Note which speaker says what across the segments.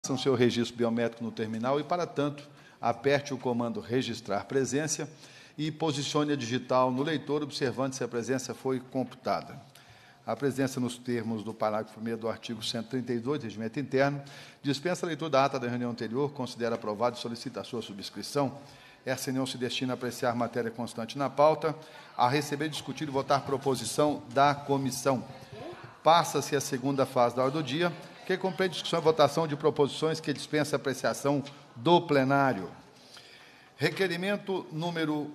Speaker 1: seu registro biométrico no terminal e, para tanto, aperte o comando registrar presença e posicione a digital no leitor, observando se a presença foi computada. A presença, nos termos do parágrafo 1º do artigo 132 do Regimento Interno, dispensa a leitura da ata da reunião anterior, considera aprovado e solicita a sua subscrição. Essa reunião se destina a apreciar matéria constante na pauta, a receber, discutir e votar proposição da comissão. Passa-se a segunda fase da ordem do dia, que compreende discussão e votação de proposições que dispensa a apreciação do plenário. Requerimento número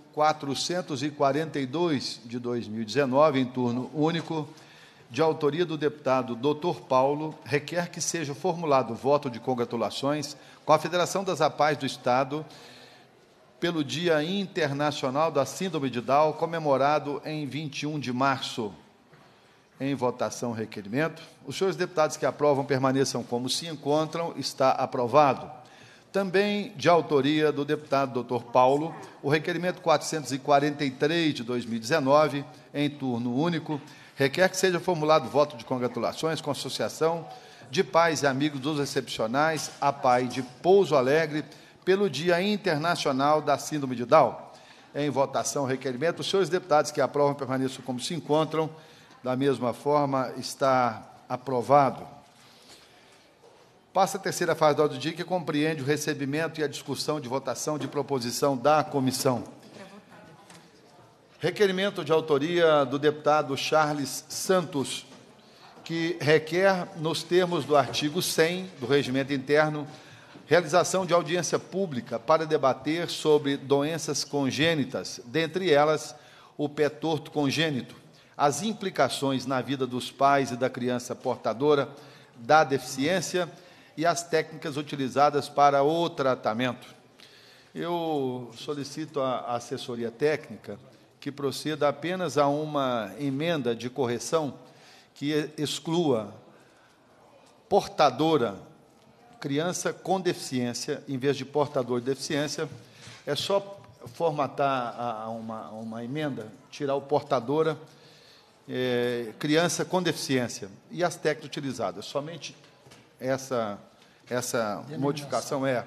Speaker 1: 442, de 2019, em turno único, de autoria do deputado Dr. Paulo, requer que seja formulado voto de congratulações com a Federação das APAES do Estado pelo Dia Internacional da Síndrome de Down, comemorado em 21 de março. Em votação, o requerimento. Os senhores deputados que aprovam permaneçam como se encontram. Está aprovado. Também de autoria do deputado Dr. Paulo, o requerimento 443 de 2019, em turno único, requer que seja formulado voto de congratulações com a Associação de Pais e Amigos dos Excepcionais, APAE de Pouso Alegre, pelo Dia Internacional da Síndrome de Down. Em votação, o requerimento. Os senhores deputados que aprovam permaneçam como se encontram. Da mesma forma, está aprovado. Passa a terceira fase da ordem do dia, que compreende o recebimento e a discussão de votação de proposição da comissão. Requerimento de autoria do deputado Charles Santos, que requer, nos termos do artigo 100 do Regimento Interno, realização de audiência pública para debater sobre doenças congênitas, dentre elas o pé torto congênito, as implicações na vida dos pais e da criança portadora da deficiência e as técnicas utilizadas para o tratamento. Eu solicito à assessoria técnica que proceda apenas a uma emenda de correção que exclua portadora, criança com deficiência, em vez de portador de deficiência. É só formatar uma emenda, tirar o portadora, criança com deficiência e as técnicas utilizadas. Somente essa modificação é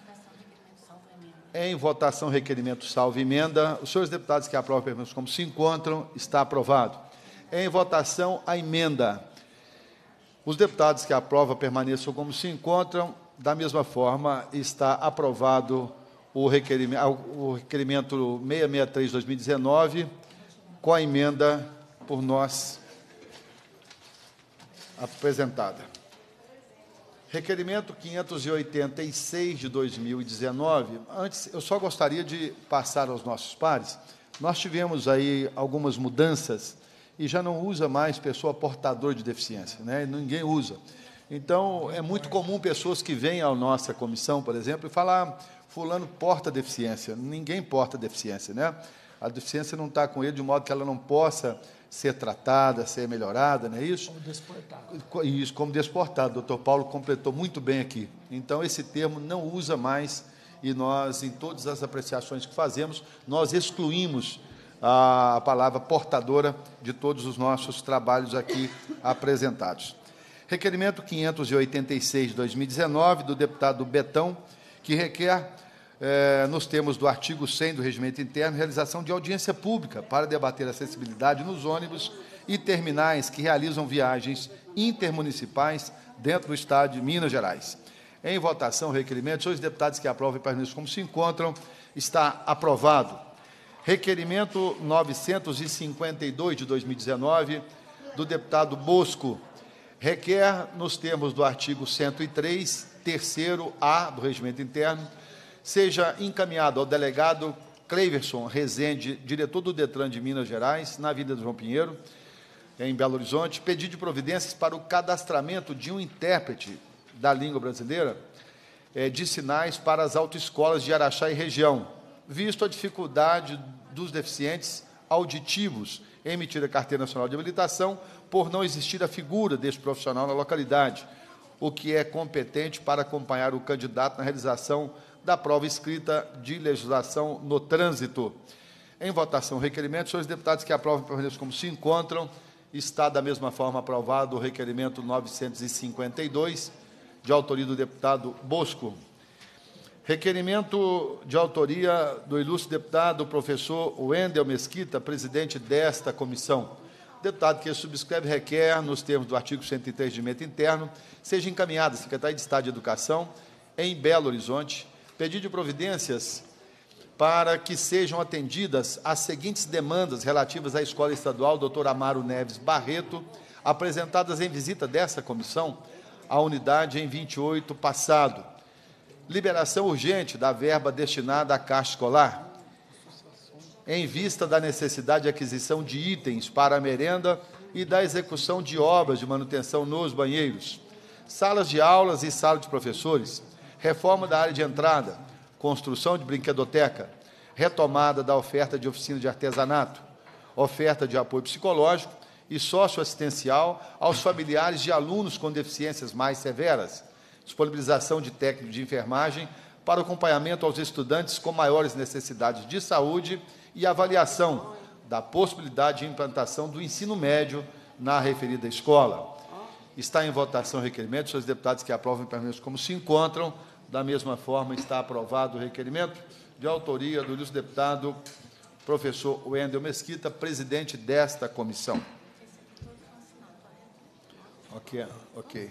Speaker 1: em votação, requerimento salvo emenda. Os senhores deputados que aprovam perguntas como se encontram, está aprovado. Em votação, a emenda. Os deputados que aprovam permaneçam como se encontram. Da mesma forma, está aprovado o requerimento 663/2019, com a emenda por nós apresentada. Requerimento 586 de 2019. Antes, eu só gostaria de passar aos nossos pares. Nós tivemos aí algumas mudanças e já não usa mais pessoa portador de deficiência, né? Ninguém usa. Então, é muito comum pessoas que vêm à nossa comissão, por exemplo, e falar: fulano porta deficiência. Ninguém porta deficiência, né? A deficiência não está com ele de modo que ela não possa ser tratada, ser melhorada, não é isso?
Speaker 2: Como desportado.
Speaker 1: Isso, como desportado. O doutor Paulo completou muito bem aqui. Então, esse termo não usa mais e nós, em todas as apreciações que fazemos, nós excluímos a palavra portadora de todos os nossos trabalhos aqui apresentados. Requerimento 586 de 2019, do deputado Betão, que requer, nos termos do artigo 100 do Regimento Interno, realização de audiência pública para debater a acessibilidade nos ônibus e terminais que realizam viagens intermunicipais dentro do Estado de Minas Gerais. Em votação, o requerimento. Senhores deputados que aprovam e permaneçam como se encontram, está aprovado. Requerimento 952 de 2019, do deputado Bosco, requer, nos termos do artigo 103, terceiro A do Regimento Interno, seja encaminhado ao delegado Cleiverson Rezende, diretor do DETRAN de Minas Gerais, na Avenida João Pinheiro, em Belo Horizonte, pedido de providências para o cadastramento de um intérprete da língua brasileira de sinais para as autoescolas de Araxá e região, visto a dificuldade dos deficientes auditivos em emitir a Carteira Nacional de Habilitação, por não existir a figura deste profissional na localidade, o que é competente para acompanhar o candidato na realização da prova escrita de legislação no trânsito. Em votação, o requerimento. Senhores deputados que aprovam permaneçam como se encontram, está da mesma forma aprovado o requerimento 952 de autoria do deputado Bosco. Requerimento de autoria do ilustre deputado professor Wendel Mesquita, presidente desta comissão. O deputado que subscreve requer, nos termos do artigo 103 do Regimento Interno, seja encaminhado à Secretaria de Estado de Educação, em Belo Horizonte, pedido de providências para que sejam atendidas as seguintes demandas relativas à Escola Estadual Dr. Amaro Neves Barreto, apresentadas em visita dessa comissão à unidade em 28 passado. Liberação urgente da verba destinada à Caixa Escolar, em vista da necessidade de aquisição de itens para a merenda e da execução de obras de manutenção nos banheiros, salas de aulas e sala de professores, reforma da área de entrada, construção de brinquedoteca, retomada da oferta de oficina de artesanato, oferta de apoio psicológico e socioassistencial aos familiares de alunos com deficiências mais severas, disponibilização de técnico de enfermagem para acompanhamento aos estudantes com maiores necessidades de saúde e avaliação da possibilidade de implantação do ensino médio na referida escola. Está em votação o requerimento. Senhores deputados que aprovam permaneçam como se encontram. Da mesma forma, está aprovado o requerimento de autoria do ilustre deputado professor Wendel Mesquita, presidente desta comissão. Ok.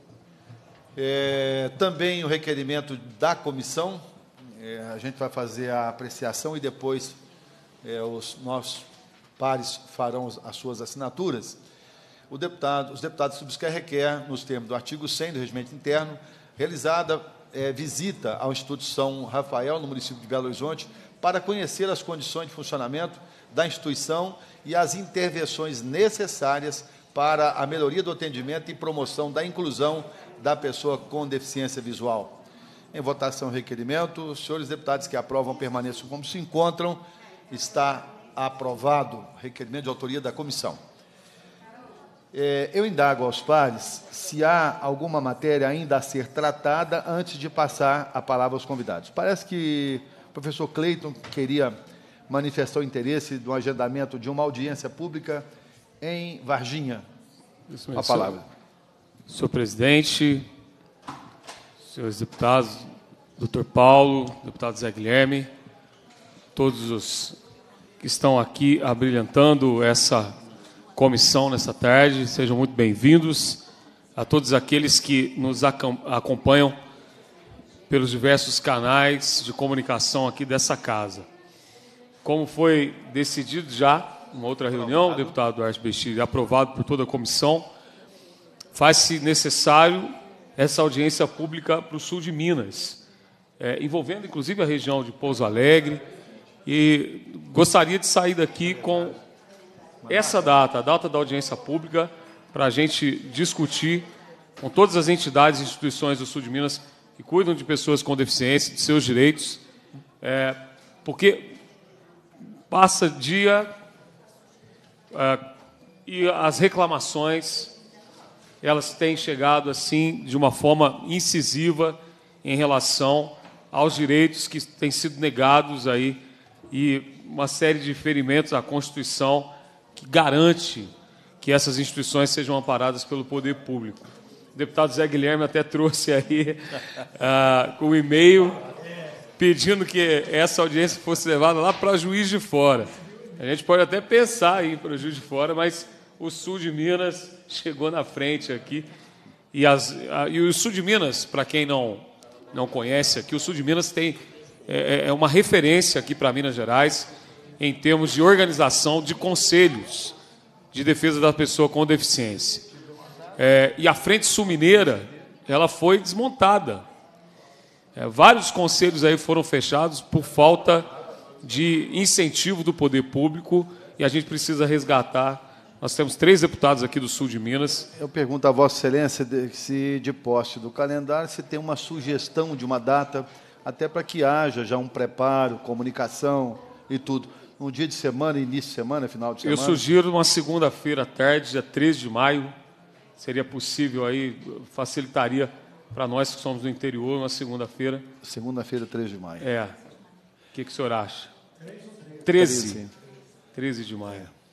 Speaker 1: Também o requerimento da comissão, a gente vai fazer a apreciação e depois os nossos pares farão as suas assinaturas. Os deputados subscrevem requer, nos termos do artigo 100 do Regimento Interno, realizada visita ao Instituto São Rafael, no município de Belo Horizonte, para conhecer as condições de funcionamento da instituição e as intervenções necessárias para a melhoria do atendimento e promoção da inclusão da pessoa com deficiência visual. Em votação o requerimento, os senhores deputados que aprovam permaneçam como se encontram. Está aprovado o requerimento de autoria da comissão. Eu indago aos pares se há alguma matéria ainda a ser tratada antes de passar a palavra aos convidados. Parece que o professor Cleiton queria manifestar o interesse do agendamento de uma audiência pública em Varginha.
Speaker 2: Isso mesmo,
Speaker 1: a palavra.
Speaker 2: Senhor presidente, senhores deputados, doutor Paulo, deputado Zé Guilherme, todos os que estão aqui abrilhantando essa comissão nessa tarde, sejam muito bem-vindos. A todos aqueles que nos acompanham pelos diversos canais de comunicação aqui dessa casa. Como foi decidido já, uma outra reunião, o deputado Duarte Bexir, aprovado por toda a comissão, faz-se necessário essa audiência pública para o sul de Minas, envolvendo inclusive a região de Pouso Alegre, e gostaria de sair daqui com essa data, a data da audiência pública, para a gente discutir com todas as entidades e instituições do sul de Minas que cuidam de pessoas com deficiência, de seus direitos, porque passa dia e as reclamações, elas têm chegado assim de uma forma incisiva em relação aos direitos que têm sido negados aí e uma série de ferimentos à Constituição que garante que essas instituições sejam amparadas pelo poder público. O deputado Zé Guilherme até trouxe aí com um e-mail pedindo que essa audiência fosse levada lá para Juiz de Fora. A gente pode até pensar em ir para Juiz de Fora, mas o sul de Minas chegou na frente aqui. E o sul de Minas, para quem não conhece aqui, o sul de Minas tem uma referência aqui para Minas Gerais em termos de organização de conselhos de defesa da pessoa com deficiência. E a Frente Sul Mineira, ela foi desmontada. Vários conselhos aí foram fechados por falta de incentivo do poder público e a gente precisa resgatar. Nós temos 3 deputados aqui do sul de Minas.
Speaker 1: Eu pergunto a Vossa Excelência se, de posse do calendário, se tem uma sugestão de uma data, até para que haja já um preparo, comunicação e tudo. Um dia de semana, início de semana, final de semana?
Speaker 2: Eu sugiro uma segunda-feira à tarde, dia 13 de maio. Seria possível aí, facilitaria para nós que somos do interior, uma segunda-feira.
Speaker 1: Segunda-feira, 13 de maio.
Speaker 2: O que o senhor acha? 13 de maio.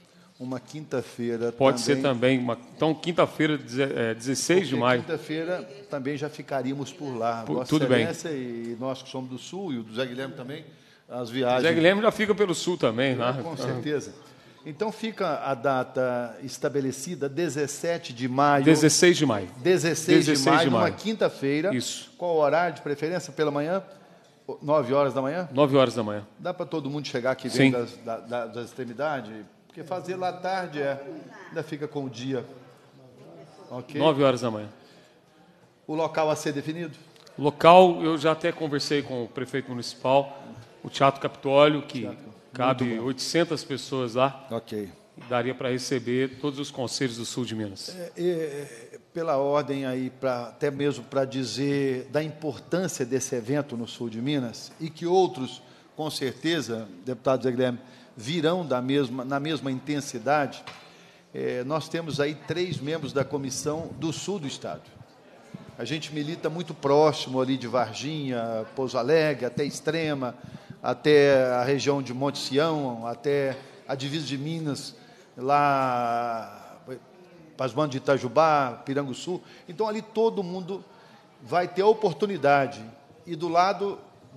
Speaker 1: uma quinta-feira
Speaker 2: Pode ser também. Então, quinta-feira, 16 de maio.
Speaker 1: Quinta-feira também já ficaríamos por lá. Vossa
Speaker 2: Tudo bem.
Speaker 1: Excelência e nós que somos do Sul, e o do Zé Guilherme também, as viagens...
Speaker 2: Zé Guilherme já fica pelo Sul também, né?
Speaker 1: Com certeza. Então, fica a data estabelecida, 17 de maio.
Speaker 2: 16 de maio.
Speaker 1: 16 de maio, uma quinta-feira.
Speaker 2: Isso.
Speaker 1: Qual o horário de preferência? Pela manhã? 9 horas da manhã?
Speaker 2: 9 horas da manhã.
Speaker 1: Dá para todo mundo chegar aqui dentro das extremidades? Porque fazer lá à tarde ainda fica com o dia. Okay?
Speaker 2: 9 horas da manhã.
Speaker 1: O local a ser definido?
Speaker 2: O local, eu já até conversei com o prefeito municipal, o Teatro Capitólio, que cabe 800 pessoas lá.
Speaker 1: Ok.
Speaker 2: Daria para receber todos os conselhos do Sul de Minas.
Speaker 1: Pela ordem aí, até mesmo para dizer da importância desse evento no Sul de Minas, e que outros, com certeza, deputado Zé Guilherme, virão na mesma intensidade, nós temos aí 3 membros da comissão do Sul do Estado. A gente milita muito próximo ali de Varginha, Pouso Alegre, até Extrema, até a região de Monte Sião, até a divisa de Minas, lá para as bandas de Itajubá, Piranguçu. Então, ali todo mundo vai ter a oportunidade. E do lado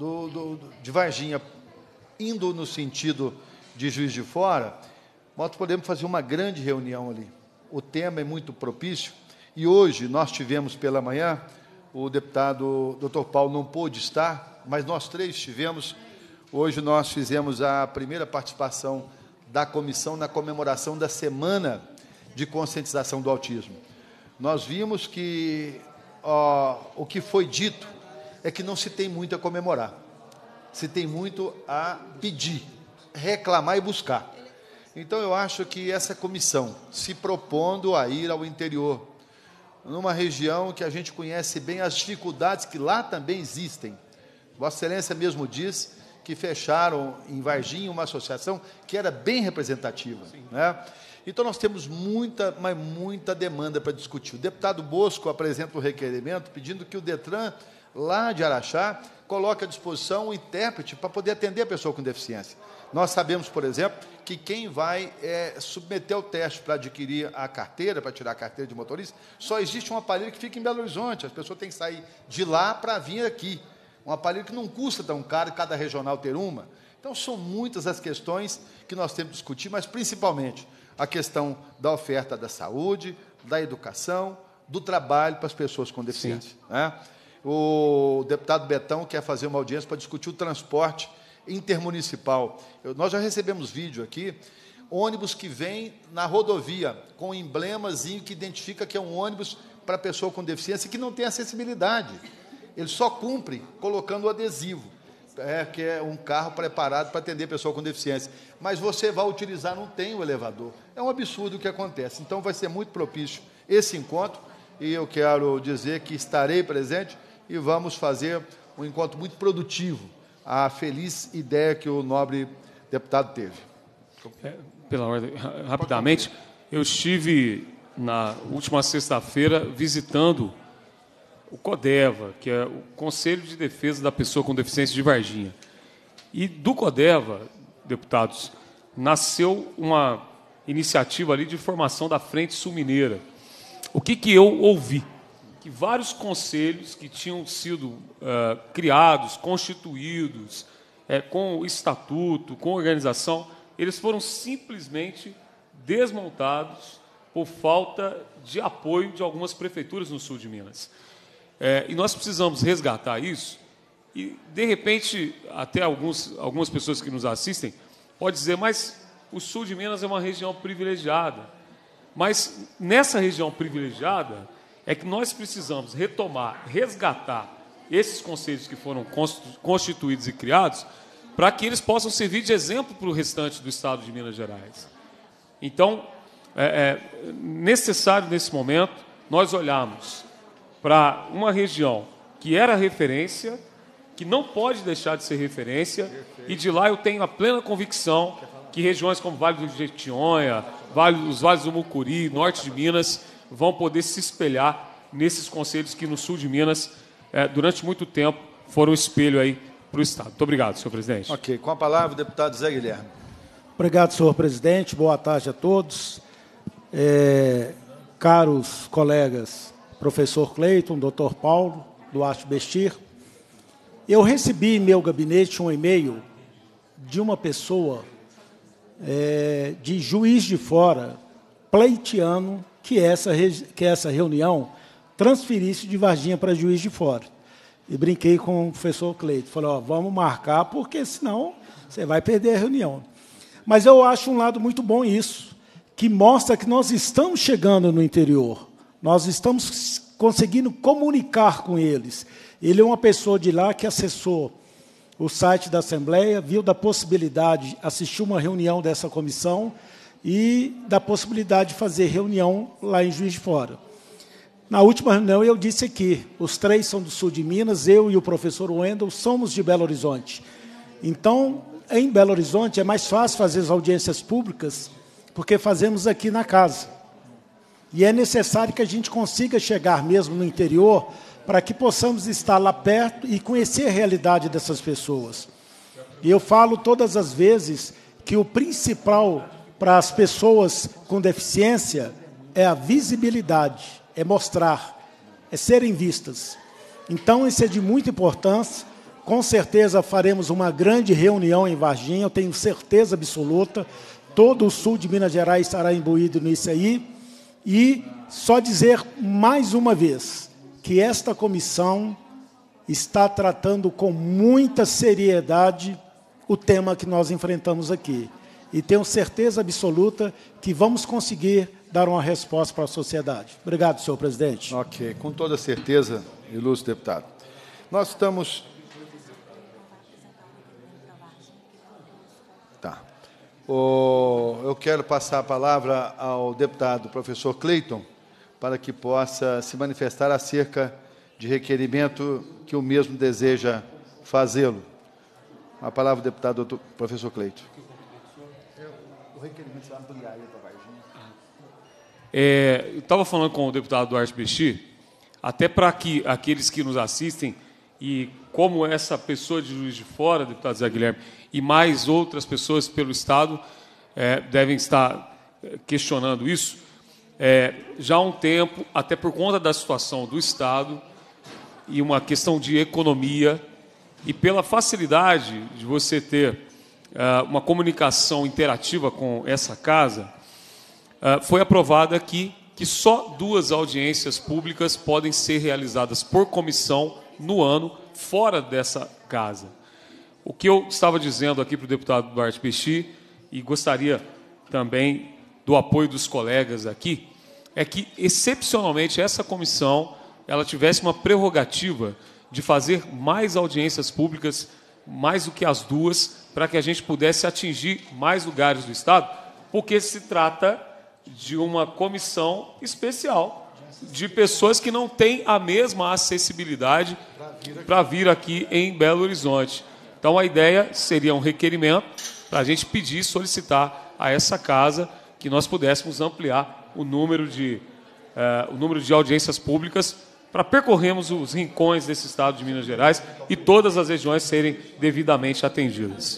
Speaker 1: de Varginha, indo no sentido de Juiz de Fora, nós podemos fazer uma grande reunião ali. O tema é muito propício. E hoje nós tivemos pela manhã, o deputado Dr. Paulo não pôde estar, mas nós 3 estivemos. Hoje nós fizemos a primeira participação da comissão na comemoração da Semana de Conscientização do Autismo. Nós vimos que o que foi dito é que não se tem muito a comemorar, se tem muito a pedir, reclamar e buscar. Então, eu acho que essa comissão, se propondo a ir ao interior, numa região que a gente conhece bem as dificuldades que lá também existem. Vossa Excelência mesmo diz que fecharam em Varginha uma associação que era bem representativa, né? Então, nós temos muita demanda para discutir. O deputado Bosco apresenta um requerimento pedindo que o Detran, lá de Araxá, coloque à disposição um intérprete para poder atender a pessoa com deficiência. Nós sabemos, por exemplo, que quem vai submeter ao teste para adquirir a carteira, para tirar a carteira de motorista, só existe um aparelho que fica em Belo Horizonte. As pessoas têm que sair de lá para vir aqui. Um aparelho que não custa tão caro, cada regional ter uma. Então, são muitas as questões que nós temos que discutir, mas, principalmente, a questão da oferta da saúde, da educação, do trabalho para as pessoas com deficiência, né? O deputado Betão quer fazer uma audiência para discutir o transporte intermunicipal. Nós já recebemos vídeo aqui, ônibus que vem na rodovia, com um emblemazinho que identifica que é um ônibus para pessoa com deficiência que não tem acessibilidade. Ele só cumpre colocando o adesivo, que é um carro preparado para atender pessoa com deficiência. Mas você vai utilizar, não tem o elevador. É um absurdo o que acontece. Então, vai ser muito propício esse encontro, e eu quero dizer que estarei presente e vamos fazer um encontro muito produtivo, a feliz ideia que o nobre deputado teve.
Speaker 2: Pela ordem, rapidamente, eu estive na última sexta-feira visitando o CODEVA, que é o Conselho de Defesa da Pessoa com Deficiência de Varginha. E do CODEVA, deputados, nasceu uma iniciativa ali de formação da Frente Sul Mineira. O que eu ouvi? Que vários conselhos que tinham sido criados, constituídos, com estatuto, com organização, eles foram simplesmente desmontados por falta de apoio de algumas prefeituras no sul de Minas. E nós precisamos resgatar isso, e, de repente, até algumas pessoas que nos assistem podem dizer, mas o sul de Minas é uma região privilegiada. Mas, nessa região privilegiada, é que nós precisamos retomar, resgatar esses conselhos que foram constituídos e criados para que eles possam servir de exemplo para o restante do estado de Minas Gerais. Então, é necessário, nesse momento, nós olharmos para uma região que era referência, que não pode deixar de ser referência, e de lá eu tenho a plena convicção que regiões como Vale do Jequitinhonha, os vales do Mucuri, norte de Minas, vão poder se espelhar nesses conselhos que no sul de Minas, durante muito tempo, foram espelho aí para o Estado. Muito obrigado, senhor presidente.
Speaker 1: Ok. Com a palavra, o deputado Zé Guilherme.
Speaker 3: Obrigado, senhor presidente. Boa tarde a todos. Caros colegas, professor Cleiton, doutor Paulo, Duarte Bestir, eu recebi em meu gabinete um e-mail de uma pessoa de Juiz de Fora, pleiteando que essa reunião transferisse de Varginha para Juiz de Fora. E brinquei com o professor Cleiton. Falei, vamos marcar, porque senão você vai perder a reunião. Mas eu acho um lado muito bom isso, que mostra que nós estamos chegando no interior, nós estamos conseguindo comunicar com eles. Ele é uma pessoa de lá que acessou o site da Assembleia, viu da possibilidade, assistiu uma reunião dessa comissão e da possibilidade de fazer reunião lá em Juiz de Fora. Na última reunião, eu disse aqui, os três são do sul de Minas, eu e o professor Wendel somos de Belo Horizonte. Então, em Belo Horizonte, é mais fácil fazer as audiências públicas, porque fazemos aqui na casa. E é necessário que a gente consiga chegar mesmo no interior, para que possamos estar lá perto e conhecer a realidade dessas pessoas. E eu falo todas as vezes que o principal para as pessoas com deficiência é a visibilidade, é mostrar, é serem vistas. Então, isso é de muita importância. Com certeza faremos uma grande reunião em Varginha, eu tenho certeza absoluta. Todo o sul de Minas Gerais estará imbuído nisso aí. E só dizer mais uma vez que esta comissão está tratando com muita seriedade o tema que nós enfrentamos aqui. E tenho certeza absoluta que vamos conseguir dar uma resposta para a sociedade. Obrigado, senhor presidente.
Speaker 1: Ok, com toda certeza, ilustre deputado. Nós estamos... Tá. Eu quero passar a palavra ao deputado professor Cleiton, para que possa se manifestar acerca de requerimento que o mesmo deseja fazê-lo. A palavra do deputado professor Cleiton. O requerimento vai ampliar aí para Varginha.
Speaker 2: Eu estava falando com o deputado Duarte Bestir, até para que aqueles que nos assistem, e como essa pessoa de Juiz de Fora, deputado Zé Guilherme, e mais outras pessoas pelo Estado devem estar questionando isso, já há um tempo, até por conta da situação do Estado e uma questão de economia, e pela facilidade de você ter uma comunicação interativa com essa casa, foi aprovado aqui que só 2 audiências públicas podem ser realizadas por comissão no ano, fora dessa casa. O que eu estava dizendo aqui para o deputado Duarte Bestir, e gostaria também do apoio dos colegas aqui, é que, excepcionalmente, essa comissão ela tivesse uma prerrogativa de fazer mais audiências públicas, mais do que as 2, para que a gente pudesse atingir mais lugares do Estado, porque se trata de uma comissão especial, de pessoas que não têm a mesma acessibilidade para vir aqui em Belo Horizonte. Então, a ideia seria um requerimento para a gente pedir, solicitar a essa casa que nós pudéssemos ampliar o número de audiências públicas para percorrermos os rincões desse Estado de Minas Gerais e todas as regiões serem devidamente atendidas.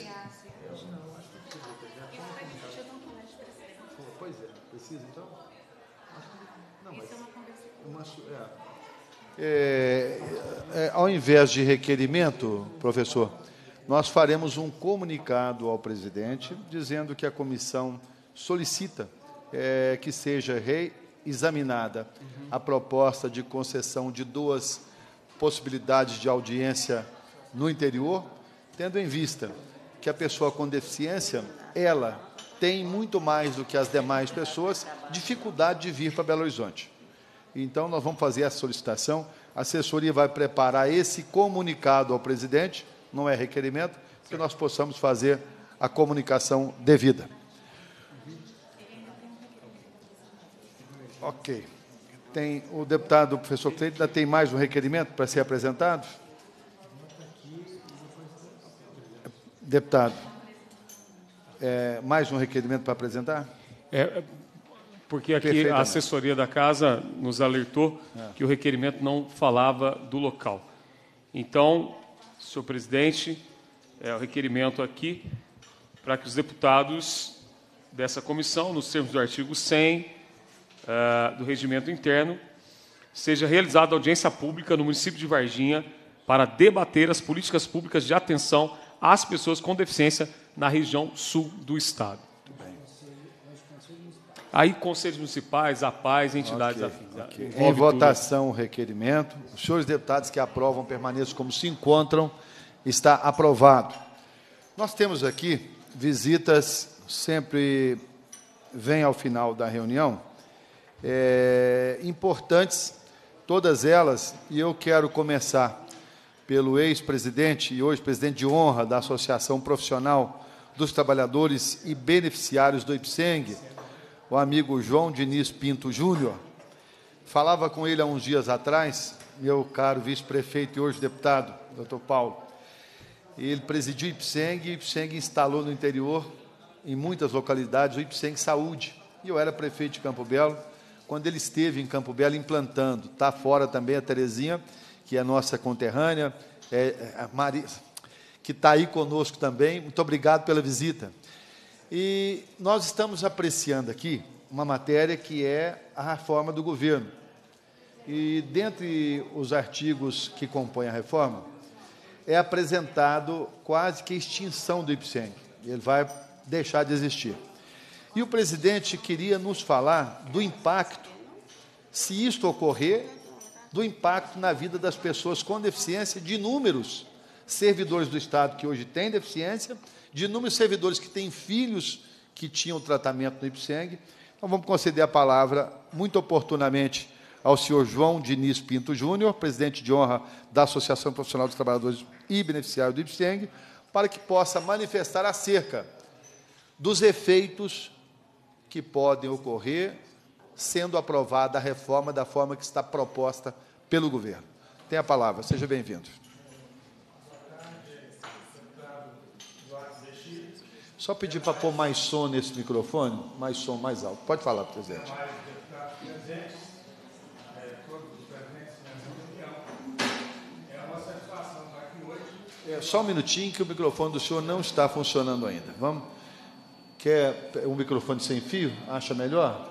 Speaker 1: Ao invés de requerimento, professor, nós faremos um comunicado ao presidente dizendo que a comissão solicita que seja reexaminada a proposta de concessão de 2 possibilidades de audiência no interior, tendo em vista que a pessoa com deficiência, ela tem muito mais do que as demais pessoas dificuldade de vir para Belo Horizonte. Então, nós vamos fazer essa solicitação, a assessoria vai preparar esse comunicado ao presidente, não é requerimento, para que nós possamos fazer a comunicação devida. Ok. Tem o deputado professor Cleiton, ainda tem mais um requerimento para ser apresentado? Deputado, mais um requerimento para apresentar?
Speaker 2: Porque aqui a assessoria da casa nos alertou que o requerimento não falava do local. Então, senhor presidente, o requerimento aqui para que os deputados dessa comissão, nos termos do artigo 100 do Regimento Interno, seja realizada audiência pública no município de Varginha para debater as políticas públicas de atenção às pessoas com deficiência na região sul do Estado. Aí, conselhos municipais, APAES, entidades afins.
Speaker 1: Okay. Em votação o requerimento. Os senhores deputados que aprovam permaneçam como se encontram. Está aprovado. Nós temos aqui visitas, sempre vêm ao final da reunião, importantes, todas elas, e eu quero começar pelo ex-presidente e hoje presidente de honra da Associação Profissional dos Trabalhadores e Beneficiários do IPSENG, o amigo João Diniz Pinto Júnior. Falava com ele há uns dias atrás, meu caro vice-prefeito e hoje deputado, doutor Paulo. Ele presidiu o IPSENG, e o IPSENG instalou no interior, em muitas localidades, o IPSENG Saúde. E eu era prefeito de Campo Belo, quando ele esteve em Campo Belo implantando. Está fora também a Terezinha, que é nossa conterrânea, a Marisa, que está aí conosco também. Muito obrigado pela visita. E nós estamos apreciando aqui uma matéria que é a reforma do governo. E, dentre os artigos que compõem a reforma, é apresentado quase que a extinção do IPSENG. Ele vai deixar de existir. E o presidente queria nos falar do impacto, se isto ocorrer, do impacto na vida das pessoas com deficiência, de inúmeros servidores do Estado que hoje têm deficiência, de inúmeros servidores que têm filhos que tinham tratamento no IPSENG. Então, vamos conceder a palavra, muito oportunamente, ao senhor João Diniz Pinto Júnior, presidente de honra da Associação Profissional dos Trabalhadores e Beneficiários do IPSENG, para que possa manifestar acerca dos efeitos que podem ocorrer sendo aprovada a reforma da forma que está proposta pelo governo. Tem a palavra, seja bem-vindo. Só pedir para pôr mais som nesse microfone, mais som, mais alto. Pode falar, presidente. Só um minutinho que o microfone do senhor não está funcionando ainda. Vamos? Quer um microfone sem fio? Acha melhor?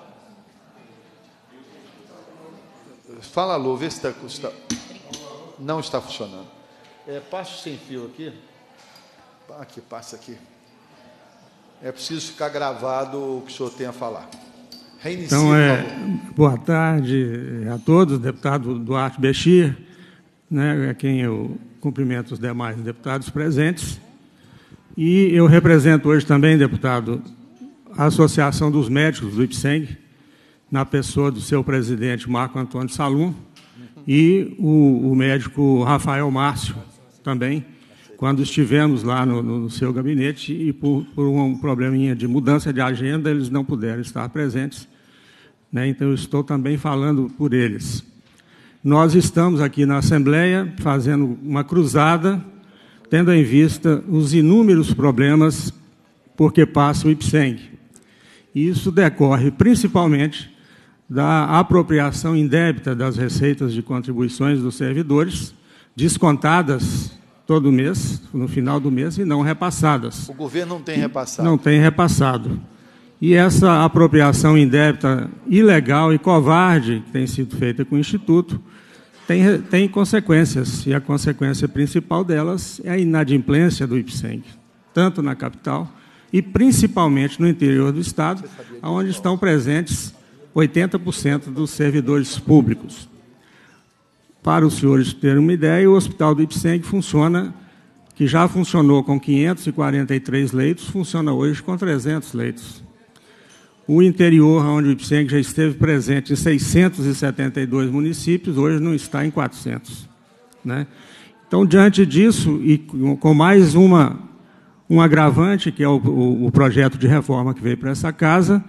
Speaker 1: Fala alô, vê se está... Não está funcionando. Passa o sem fio aqui. Aqui, passa aqui. É preciso ficar gravado o que o senhor tem a falar. Reinicie,
Speaker 4: então, boa tarde a todos, deputado Duarte Bechir, né, a quem eu cumprimento os demais deputados presentes. E eu represento hoje também, deputado, a Associação dos Médicos do IPSENG, na pessoa do seu presidente, Marco Antônio Salum, e o médico Rafael Márcio, também, quando estivemos lá no seu gabinete e por um probleminha de mudança de agenda, eles não puderam estar presentes, né? Então, eu estou também falando por eles. Nós estamos aqui na Assembleia fazendo uma cruzada, tendo em vista os inúmeros problemas por que passa o IPSENG. E isso decorre principalmente da apropriação indébita das receitas de contribuições dos servidores, descontadas todo mês, no final do mês, e não repassadas.
Speaker 1: O governo não tem repassado.
Speaker 4: Não tem repassado. E essa apropriação indébita ilegal e covarde que tem sido feita com o Instituto tem consequências, e a consequência principal delas é a inadimplência do IPSENG, tanto na capital e principalmente no interior do Estado, onde estão presentes 80% dos servidores públicos. Para os senhores terem uma ideia, o Hospital do IPSENG funciona, que já funcionou com 543 leitos, funciona hoje com 300 leitos. O interior, onde o IPSENG já esteve presente em 672 municípios, hoje não está em 400. Né? Então, diante disso, e com mais um agravante, que é o projeto de reforma que veio para essa casa,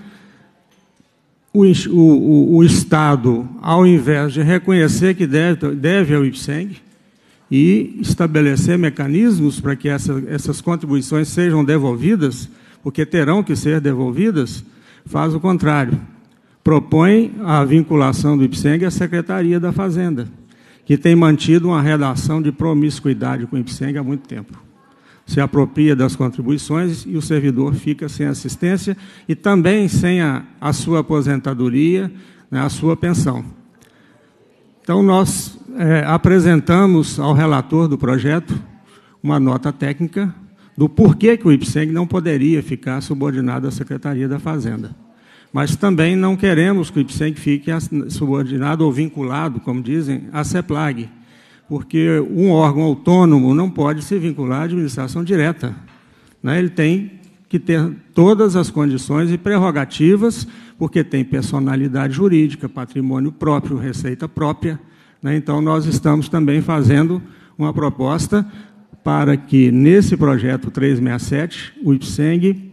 Speaker 4: o Estado, ao invés de reconhecer que deve ao IPSENG e estabelecer mecanismos para que essas contribuições sejam devolvidas, porque terão que ser devolvidas, faz o contrário. Propõe a vinculação do IPSENG à Secretaria da Fazenda, que tem mantido uma relação de promiscuidade com o IPSENG há muito tempo. se apropria das contribuições e o servidor fica sem assistência e também sem a sua aposentadoria, né, a sua pensão. Então, nós apresentamos ao relator do projeto uma nota técnica do porquê que o IPSENG não poderia ficar subordinado à Secretaria da Fazenda. Mas também não queremos que o IPSENG fique subordinado ou vinculado, como dizem, à CEPLAG, porque um órgão autônomo não pode se vincular à administração direta, né? Ele tem que ter todas as condições e prerrogativas, porque tem personalidade jurídica, patrimônio próprio, receita própria, né? Então, nós estamos também fazendo uma proposta para que, nesse projeto 367, o IPSENG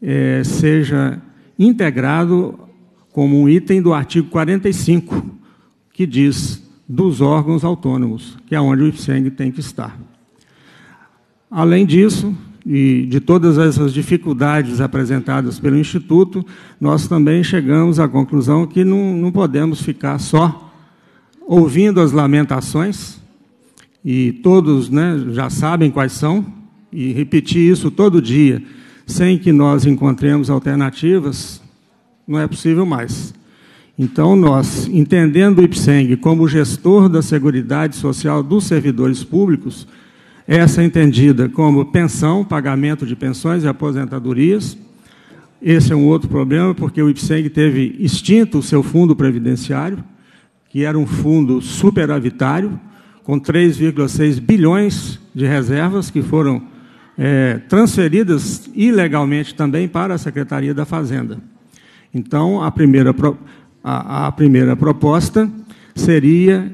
Speaker 4: seja integrado como um item do artigo 45, que diz dos órgãos autônomos, que é onde o IPSENG tem que estar. Além disso, e de todas essas dificuldades apresentadas pelo Instituto, nós também chegamos à conclusão que não podemos ficar só ouvindo as lamentações, e todos, né, já sabem quais são, e repetir isso todo dia, sem que nós encontremos alternativas, não é possível mais. Então, nós, entendendo o IPSENG como gestor da Seguridade Social dos servidores públicos, essa é entendida como pensão, pagamento de pensões e aposentadorias. Esse é um outro problema, porque o IPSENG teve extinto o seu fundo previdenciário, que era um fundo superavitário, com 3,6 bilhões de reservas que foram transferidas ilegalmente também para a Secretaria da Fazenda. Então, a primeira proposta seria,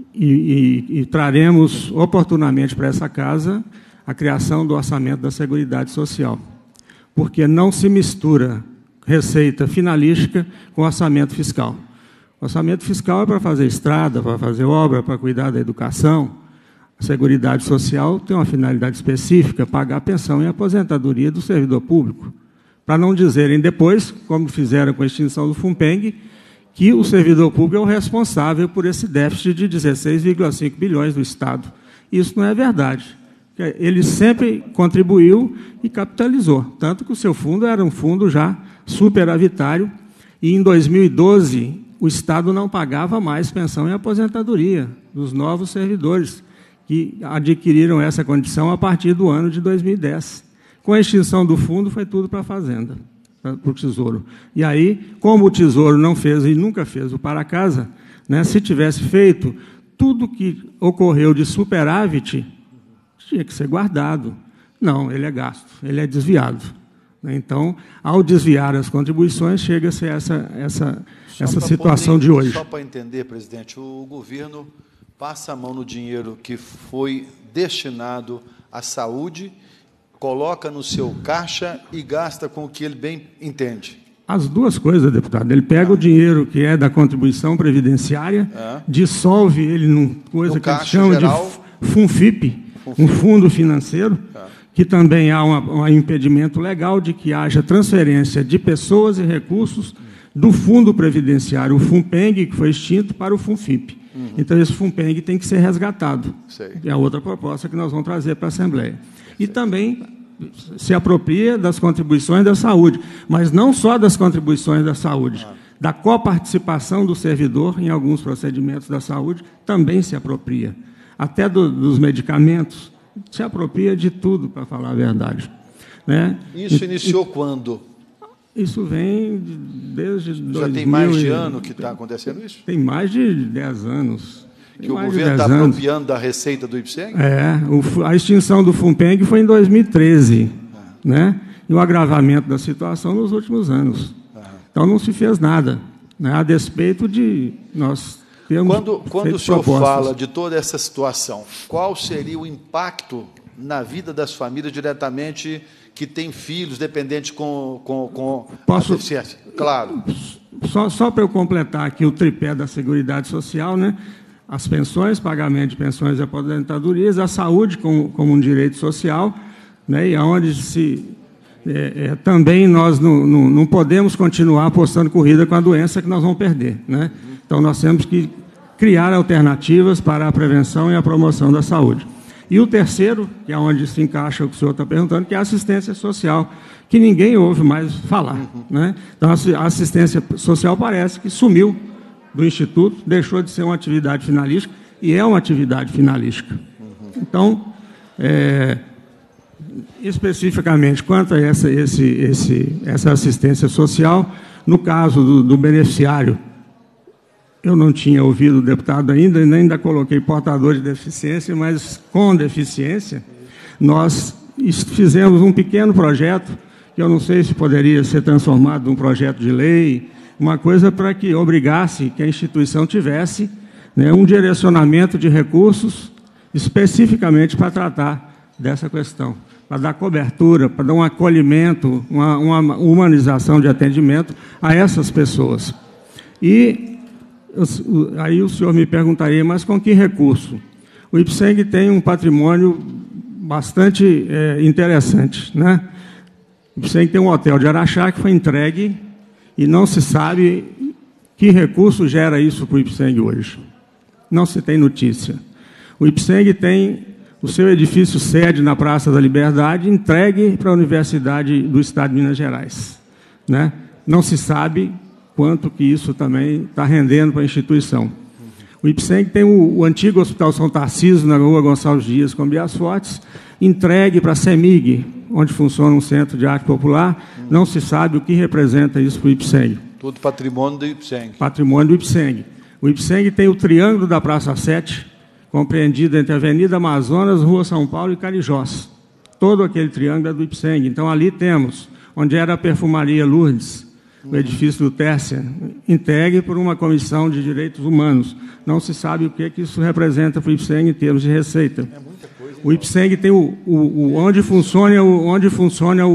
Speaker 4: e traremos oportunamente para essa casa, a criação do orçamento da Seguridade Social, porque não se mistura receita finalística com orçamento fiscal. O orçamento fiscal é para fazer estrada, para fazer obra, para cuidar da educação. A Seguridade Social tem uma finalidade específica, pagar a pensão e a aposentadoria do servidor público. Para não dizerem depois, como fizeram com a extinção do FUNPENG, que o servidor público é o responsável por esse déficit de 16,5 bilhões do Estado. Isso não é verdade. Ele sempre contribuiu e capitalizou, tanto que o seu fundo era um fundo já superavitário, e em 2012 o Estado não pagava mais pensão e aposentadoria dos novos servidores, que adquiriram essa condição a partir do ano de 2010. Com a extinção do fundo, foi tudo para a Fazenda, para o Tesouro. E aí, como o Tesouro não fez e nunca fez o para casa, né, se tivesse feito, tudo que ocorreu de superávit tinha que ser guardado. Não, ele é gasto, ele é desviado. Então, ao desviar as contribuições, chega-se a essa situação de hoje.
Speaker 1: Só para entender, presidente, o governo passa a mão no dinheiro que foi destinado à saúde, coloca no seu caixa e gasta com o que ele bem entende.
Speaker 4: As duas coisas, deputado. Ele pega o dinheiro que é da contribuição previdenciária, dissolve ele numa coisa que eles chamam de FUNFIP, um fundo financeiro, que também há um impedimento legal de que haja transferência de pessoas e recursos do fundo previdenciário, o FUNPENG, que foi extinto, para o FUNFIP. Então, esse FUNPENG tem que ser resgatado. É a outra proposta que nós vamos trazer para a Assembleia. E também se apropria das contribuições da saúde, mas não só das contribuições da saúde, da coparticipação do servidor em alguns procedimentos da saúde, também se apropria. Até dos medicamentos, se apropria de tudo, para falar a verdade. Né?
Speaker 1: Isso iniciou quando?
Speaker 4: Isso vem desde 2000.
Speaker 1: Já tem mais de ano que está acontecendo isso?
Speaker 4: Tem mais de 10 anos.
Speaker 1: Que o governo está apropriando da receita do IPSENG?
Speaker 4: A extinção do FUNPENG foi em 2013, né? E o agravamento da situação nos últimos anos. Então, não se fez nada, né? A despeito de nós termos
Speaker 1: Quando o senhor fala de toda essa situação, qual seria o impacto na vida das famílias diretamente que têm filhos dependentes com deficiência? Claro.
Speaker 4: Só para eu completar aqui o tripé da Seguridade Social, né? As pensões, pagamento de pensões e aposentadorias, a saúde como um direito social, né? E aonde também nós não podemos continuar apostando corrida com a doença que nós vamos perder, né? Então, nós temos que criar alternativas para a prevenção e a promoção da saúde. E o terceiro, que é onde se encaixa o que o senhor está perguntando, que é a assistência social, que ninguém ouve mais falar. Né? Então, a assistência social parece que sumiu do Instituto, deixou de ser uma atividade finalística, e é uma atividade finalística. Então, especificamente, quanto a essa assistência social, no caso do beneficiário, eu não tinha ouvido o deputado ainda coloquei portador de deficiência, mas com deficiência, nós fizemos um pequeno projeto, que eu não sei se poderia ser transformado num projeto de lei, uma coisa para que obrigasse que a instituição tivesse, né, um direcionamento de recursos especificamente para tratar dessa questão, para dar cobertura, para dar um acolhimento, uma humanização de atendimento a essas pessoas. E aí o senhor me perguntaria, mas com que recurso? O IPSENG tem um patrimônio bastante interessante, né? O IPSENG tem um hotel de Araxá que foi entregue e não se sabe que recurso gera isso para o IPSENG hoje. Não se tem notícia. O IPSENG tem o seu edifício sede na Praça da Liberdade entregue para a Universidade do Estado de Minas Gerais, né? Não se sabe quanto que isso também está rendendo para a instituição. O IPSENG tem o antigo Hospital São Tarcísio, na Rua Gonçalves Dias, com Bias Fortes, entregue para a CEMIG, onde funciona um centro de arte popular. Não se sabe o que representa isso para o IPSENG.
Speaker 1: Tudo patrimônio do IPSENG.
Speaker 4: Patrimônio do IPSENG. O IPSENG tem o Triângulo da Praça 7, compreendido entre a Avenida Amazonas, Rua São Paulo e Carijós. Todo aquele triângulo é do IPSENG. Então, ali temos, onde era a Perfumaria Lourdes, o edifício do Tércia, entregue por uma comissão de direitos humanos. Não se sabe o que isso representa para o IPSENG em termos de receita. É muita coisa, o IPSENG tem onde funciona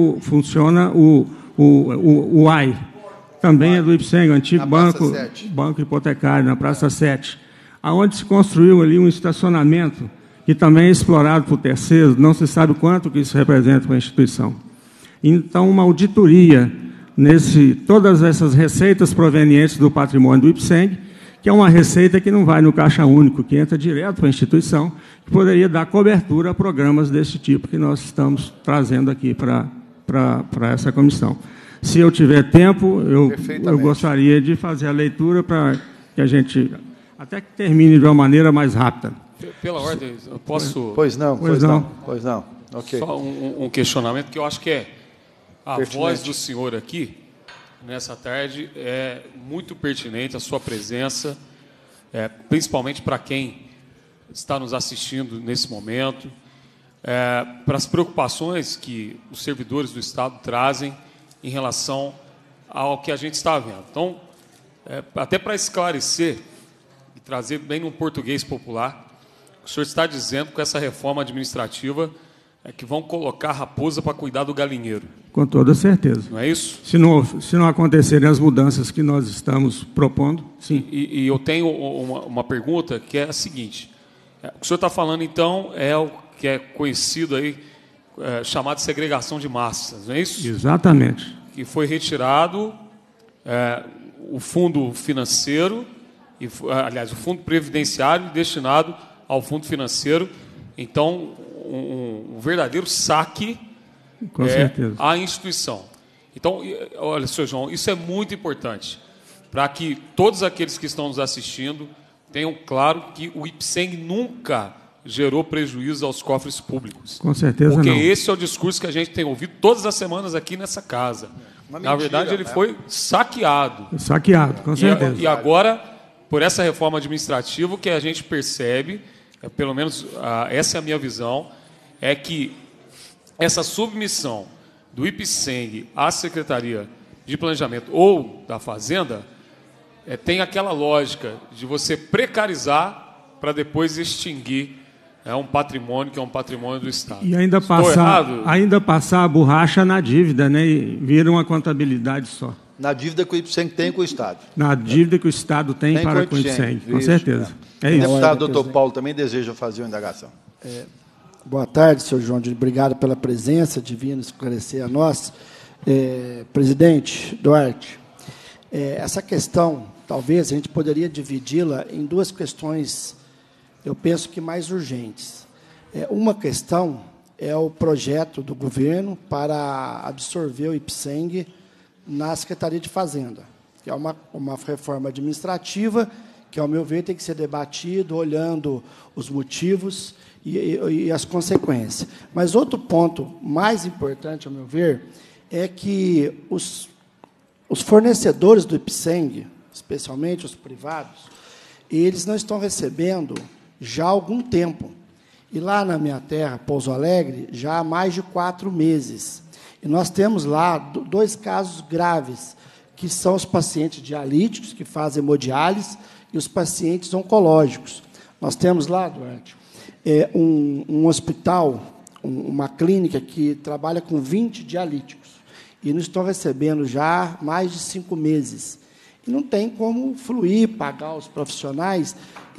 Speaker 4: o AI. Também é do IPSENG, o antigo banco hipotecário, na Praça 7. Aonde se construiu ali um estacionamento, que também é explorado por terceiros, não se sabe quanto que isso representa para a instituição. Então, uma auditoria todas essas receitas provenientes do patrimônio do IPSENG, que é uma receita que não vai no caixa único, que entra direto para a instituição, que poderia dar cobertura a programas desse tipo que nós estamos trazendo aqui para essa comissão. Se eu tiver tempo, eu gostaria de fazer a leitura para que a gente até que termine de uma maneira mais rápida.
Speaker 2: Pela ordem, eu posso...
Speaker 1: Pois não. Okay.
Speaker 2: Só um questionamento que eu acho que é a pertinente. Voz do senhor aqui, nessa tarde, é muito pertinente, a sua presença, principalmente para quem está nos assistindo nesse momento, para as preocupações que os servidores do Estado trazem em relação ao que a gente está vendo. Então, até para esclarecer e trazer bem num português popular, o senhor está dizendo que com essa reforma administrativa que vão colocar a raposa para cuidar do galinheiro.
Speaker 4: Com toda certeza.
Speaker 2: Não é isso?
Speaker 4: Se não acontecerem as mudanças que nós estamos propondo, sim.
Speaker 2: E eu tenho uma pergunta que é a seguinte. O que o senhor está falando, então, é o que é conhecido aí, chamado de segregação de massas, não é isso?
Speaker 4: Exatamente.
Speaker 2: Que foi retirado o fundo financeiro, aliás, o fundo previdenciário destinado ao fundo financeiro. Então, um verdadeiro saque à instituição. Então, olha, senhor João, isso é muito importante para que todos aqueles que estão nos assistindo tenham claro que o IPSENG nunca gerou prejuízo aos cofres públicos.
Speaker 4: Com certeza
Speaker 2: porque
Speaker 4: não.
Speaker 2: Porque esse é o discurso que a gente tem ouvido todas as semanas aqui nessa casa. Na verdade, ele foi saqueado.
Speaker 4: Saqueado, com certeza.
Speaker 2: E agora, por essa reforma administrativa, o que a gente percebe, pelo menos essa é a minha visão, é que essa submissão do IPSENG à Secretaria de Planejamento ou da Fazenda tem aquela lógica de você precarizar para depois extinguir um patrimônio que é um patrimônio do Estado.
Speaker 4: E ainda passar a borracha na dívida, né? E vira uma contabilidade só.
Speaker 1: Na dívida que o IPSENG tem com o Estado.
Speaker 4: Na dívida que o Estado tem para com o IPSENG, com certeza.
Speaker 1: É isso. O deputado doutor Paulo também deseja fazer uma indagação.
Speaker 3: Boa tarde, senhor João. Obrigado pela presença de vir esclarecer a nós. Presidente Duarte, essa questão, talvez, a gente poderia dividi-la em duas questões, eu penso que mais urgentes. Uma questão é o projeto do governo para absorver o IPSENG na Secretaria de Fazenda, que é uma reforma administrativa que, ao meu ver, tem que ser debatido olhando os motivos e as consequências. Mas outro ponto mais importante, ao meu ver, é que os fornecedores do IPSENG, especialmente os privados, eles não estão recebendo já há algum tempo. E lá na minha terra, Pouso Alegre, já há mais de 4 meses. E nós temos lá 2 casos graves, que são os pacientes dialíticos, que fazem hemodiálise, e os pacientes oncológicos. Nós temos lá, Duarte, um hospital, uma clínica que trabalha com 20 dialíticos, e não estão recebendo já mais de 5 meses. E não tem como fluir, pagar os profissionais.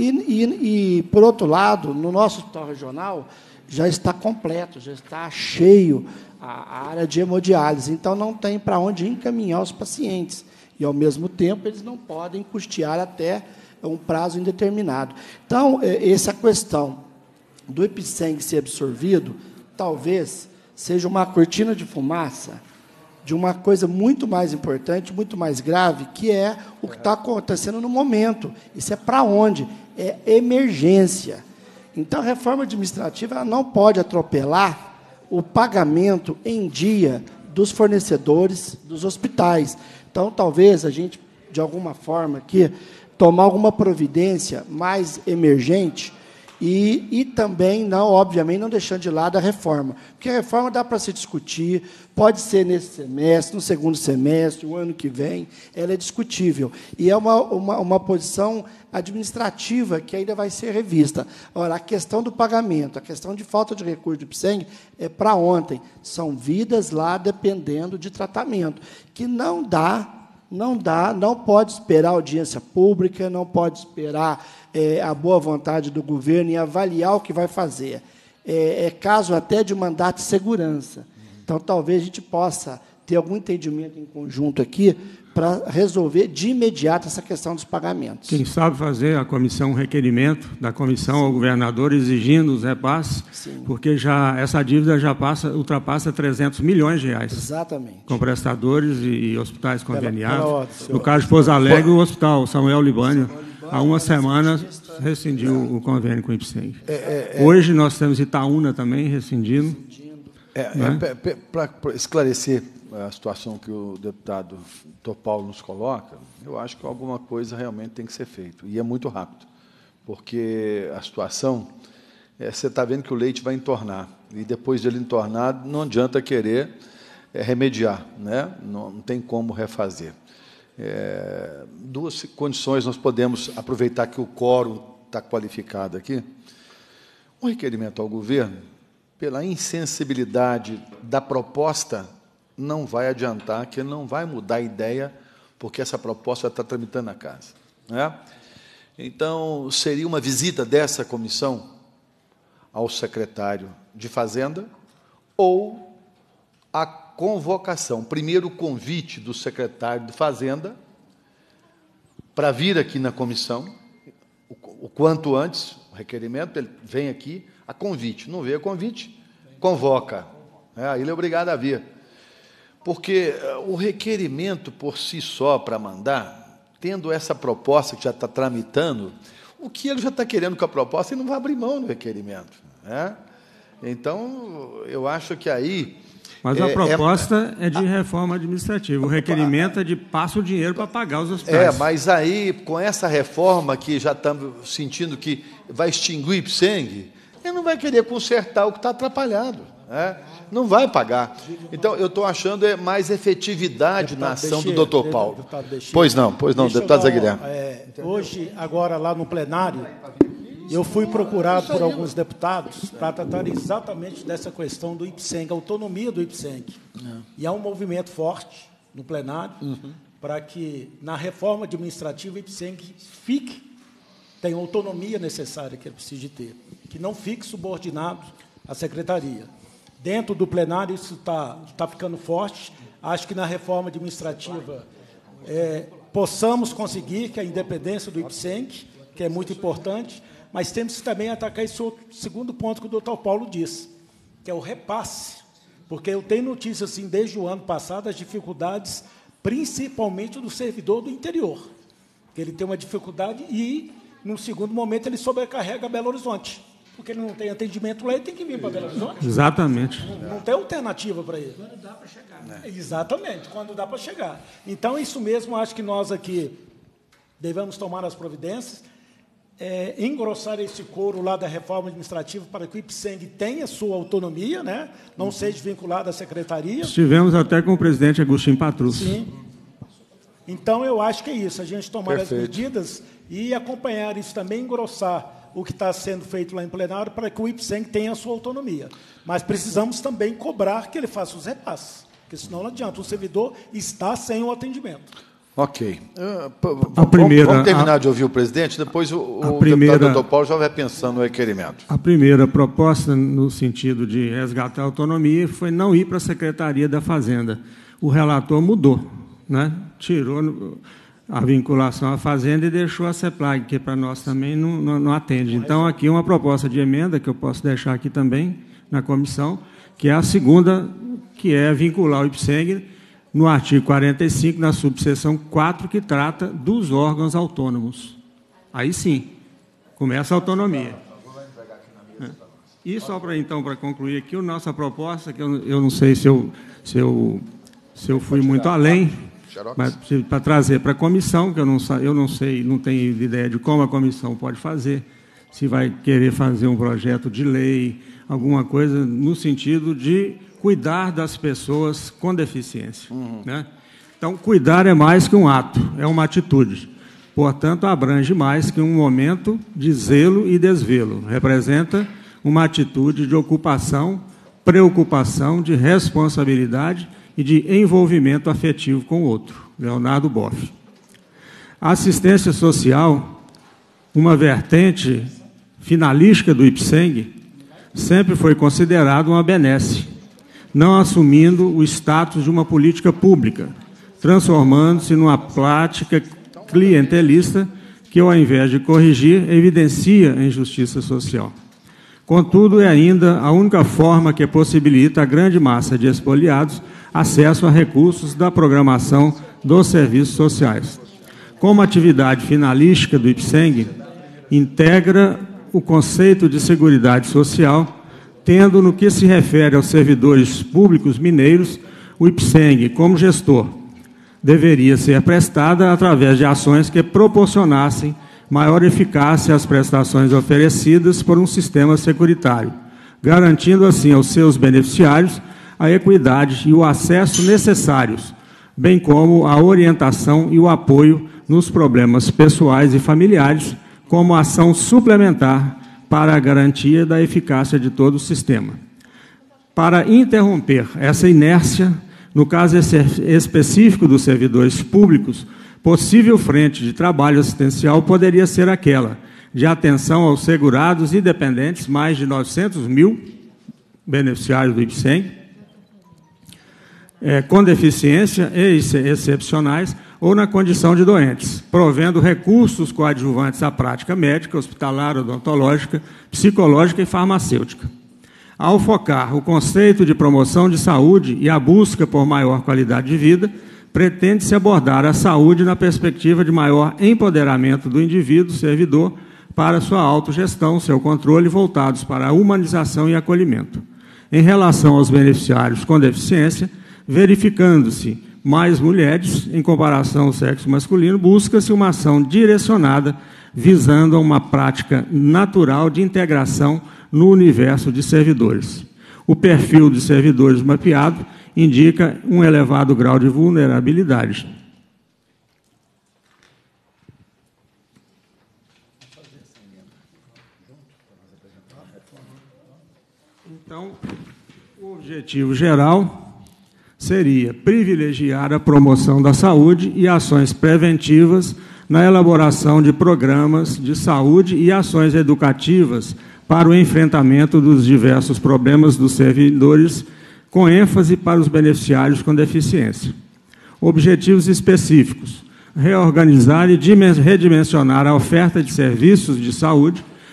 Speaker 3: E, por outro lado, no nosso hospital regional, já está completo, já está cheio a área de hemodiálise. Então, não tem para onde encaminhar os pacientes. E, ao mesmo tempo, eles não podem custear até um prazo indeterminado. Então, essa questão do IPSENG ser absorvido, talvez seja uma cortina de fumaça de uma coisa muito mais importante, muito mais grave, que é o que está acontecendo no momento. Isso é para onde? É emergência. Então, a reforma administrativa ela não pode atropelar o pagamento em dia dos fornecedores dos hospitais. Então, talvez a gente, de alguma forma, aqui, tomar alguma providência mais emergente e também, não, obviamente, não deixando de lado a reforma. Porque a reforma dá para se discutir, pode ser nesse semestre, no segundo semestre, o ano que vem, ela é discutível. E é uma posição administrativa que ainda vai ser revista. Ora, a questão do pagamento, a questão de falta de recurso do IPSENG é para ontem. São vidas lá dependendo de tratamento, que não pode esperar audiência pública, não pode esperar a boa vontade do governo em avaliar o que vai fazer. É caso até de mandato de segurança. Então, talvez a gente possa ter algum entendimento em conjunto aqui para resolver de imediato essa questão dos pagamentos.
Speaker 4: Quem sabe fazer a comissão, um requerimento da comissão ao governador exigindo os repasses, porque essa dívida ultrapassa 300 milhões de reais.
Speaker 3: Exatamente.
Speaker 4: Com prestadores e hospitais conveniados. No caso de Pouso Alegre, o hospital Samuel Libânio, há uma semana, rescindiu o convênio com o IPSENG. Hoje nós temos Itaúna também rescindindo.
Speaker 1: Para esclarecer a situação que o deputado Dr. Paulo nos coloca, eu acho que alguma coisa realmente tem que ser feita. E é muito rápido, porque a situação, você está vendo que o leite vai entornar, e depois de ele entornar, não adianta querer remediar, né? Não tem como refazer. 2 condições nós podemos aproveitar que o quórum está qualificado aqui. Um requerimento ao governo, pela insensibilidade da proposta, não vai adiantar, que ele não vai mudar a ideia, porque essa proposta já está tramitando na casa, né? Então, seria uma visita dessa comissão ao secretário de Fazenda ou a convocação, primeiro o convite do secretário de Fazenda para vir aqui na comissão, o quanto antes, o requerimento, ele vem aqui, a convite. Não veio a convite, convoca. Aí ele é obrigado a vir. Porque o requerimento por si só para mandar, tendo essa proposta que já está tramitando, o que ele já está querendo com a proposta, ele não vai abrir mão do requerimento, né? Então, eu acho que aí...
Speaker 4: Mas a proposta é de reforma administrativa. O requerimento é de passa o dinheiro para pagar os hospitais.
Speaker 1: Mas aí, com essa reforma que já estamos sentindo que vai extinguir o IPSENG, ele não vai querer consertar o que está atrapalhado, né? Não vai pagar. Então, eu estou achando mais efetividade na ação do doutor Paulo. Pois não, deputado Zé Guilherme.
Speaker 3: Hoje, agora, lá no plenário, eu fui procurado por alguns deputados para tratar exatamente dessa questão do IPSENG, a autonomia do IPSENG. E há um movimento forte no plenário para que, na reforma administrativa, o IPSENG tenha a autonomia necessária que ele precisa de ter, que não fique subordinado à secretaria. Dentro do plenário, isso está ficando forte. Acho que, na reforma administrativa, possamos conseguir que a independência do IPSENG, que é muito importante, Mas temos que também atacar esse outro segundo ponto que o doutor Paulo disse, que é o repasse. Porque eu tenho notícia, assim, desde o ano passado, as dificuldades, principalmente do servidor do interior. Que ele tem uma dificuldade e, num segundo momento, ele sobrecarrega Belo Horizonte. Porque ele não tem atendimento lá, ele tem que vir para Belo Horizonte.
Speaker 4: Exatamente.
Speaker 3: Não tem alternativa para ele. Quando dá para chegar. Né? Exatamente, quando dá para chegar. Então, isso mesmo, acho que nós aqui devemos tomar as providências, engrossar esse coro lá da reforma administrativa para que o IPSENG tenha sua autonomia, né? Não seja vinculado à secretaria.
Speaker 4: Estivemos até com o presidente Agostinho Patrus.
Speaker 3: Sim. Então, eu acho que é isso, a gente tomar
Speaker 1: Perfeito.
Speaker 3: as medidas e acompanhar isso também, engrossar o que está sendo feito lá em plenário para que o IPSENG tenha a sua autonomia. Mas precisamos também cobrar que ele faça os repasses, porque senão não adianta, o servidor está sem o atendimento.
Speaker 1: Ok.
Speaker 4: Primeira,
Speaker 1: vamos terminar de ouvir o presidente, depois o deputado doutor Paulo já vai pensando no requerimento.
Speaker 4: A primeira proposta, no sentido de resgatar a autonomia, foi não ir para a Secretaria da Fazenda. O relator mudou, né? Tirou a vinculação à Fazenda e deixou a CEPLAG, que para nós também não atende. Então, aqui uma proposta de emenda, que eu posso deixar aqui também, na comissão, que é a segunda, que é vincular o IPSENG no artigo 45, na subseção 4, que trata dos órgãos autônomos. Aí sim, começa a autonomia. E só para concluir aqui, a nossa proposta, que eu não sei se eu fui muito além, mas para trazer para a comissão, que eu não sei, não tenho ideia de como a comissão pode fazer, se vai querer fazer um projeto de lei, alguma coisa no sentido de cuidar das pessoas com deficiência. Né? Então, cuidar é mais que um ato, é uma atitude. Portanto, abrange mais que um momento de zelo e desvelo. Representa uma atitude de ocupação, preocupação, de responsabilidade e de envolvimento afetivo com o outro. Leonardo Boff. A assistência social, uma vertente finalística do IPSENG, sempre foi considerada uma benesse, não assumindo o status de uma política pública, transformando-se numa prática clientelista que, ao invés de corrigir, evidencia a injustiça social. Contudo, é ainda a única forma que possibilita à grande massa de expoliados acesso a recursos da programação dos serviços sociais. Como atividade finalística do IPSENG, integra o conceito de seguridade social, tendo, no que se refere aos servidores públicos mineiros, o IPSENG, como gestor, deveria ser prestada através de ações que proporcionassem maior eficácia às prestações oferecidas por um sistema securitário, garantindo, assim, aos seus beneficiários a equidade e o acesso necessários, bem como a orientação e o apoio nos problemas pessoais e familiares, como ação suplementar para a garantia da eficácia de todo o sistema. Para interromper essa inércia, no caso específico dos servidores públicos, possível frente de trabalho assistencial poderia ser aquela de atenção aos segurados e dependentes, mais de 900 mil beneficiários do IPSENG, com deficiência e excepcionais ou na condição de doentes, provendo recursos coadjuvantes à prática médica, hospitalar, odontológica, psicológica e farmacêutica. Ao focar o conceito de promoção de saúde e a busca por maior qualidade de vida, pretende-se abordar a saúde na perspectiva de maior empoderamento do indivíduo servidor para sua autogestão, seu controle, voltados para a humanização e acolhimento. Em relação aos beneficiários com deficiência, verificando-se mais mulheres em comparação ao sexo masculino, busca-se uma ação direcionada visando a uma prática natural de integração no universo de servidores. O perfil de servidores mapeado indica um elevado grau de vulnerabilidade. Então, o objetivo geral seria privilegiar a promoção da saúde e ações preventivas na elaboração de programas de saúde e ações educativas para o enfrentamento dos diversos problemas dos servidores, com ênfase para os beneficiários com deficiência. Objetivos específicos: reorganizar e redimensionar a oferta de serviços de saúde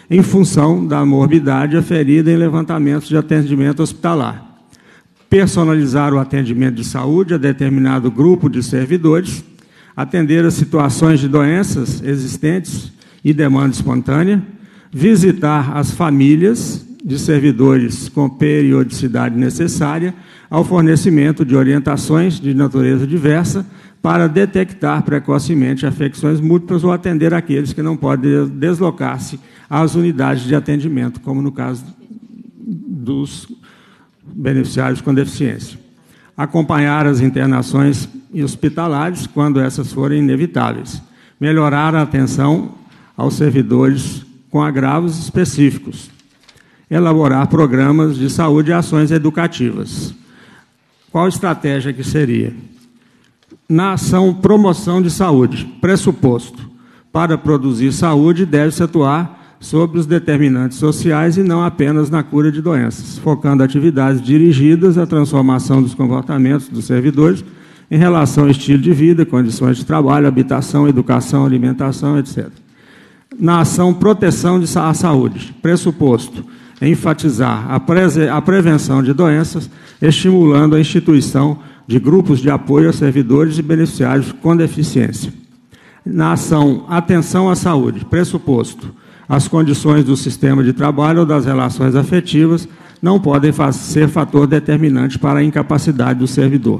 Speaker 4: em função da morbidade aferida em levantamentos de atendimento hospitalar. Personalizar o atendimento de saúde a determinado grupo de servidores, atender a situações de doenças existentes e demanda espontânea, visitar as famílias de servidores com periodicidade necessária ao fornecimento de orientações de natureza diversa para detectar precocemente afecções múltiplas ou atender aqueles que não podem deslocar-se às unidades de atendimento, como no caso dos beneficiários com deficiência. Acompanhar as internações hospitalares quando essas forem inevitáveis. Melhorar a atenção aos servidores com agravos específicos. Elaborar programas de saúde e ações educativas. Qual estratégia que seria? Na ação promoção de saúde, pressuposto. Para produzir saúde, deve-se atuar sobre os determinantes sociais e não apenas na cura de doenças, focando atividades dirigidas à transformação dos comportamentos dos servidores em relação ao estilo de vida, condições de trabalho, habitação, educação, alimentação, etc. Na ação proteção à saúde, pressuposto. Enfatizar a prevenção de doenças, estimulando a instituição de grupos de apoio a servidores e beneficiários com deficiência. Na ação atenção à saúde, pressuposto. As condições do sistema de trabalho ou das relações afetivas não podem ser fator determinante para a incapacidade do servidor.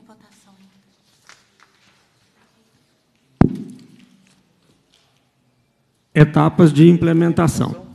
Speaker 4: Etapas de implementação.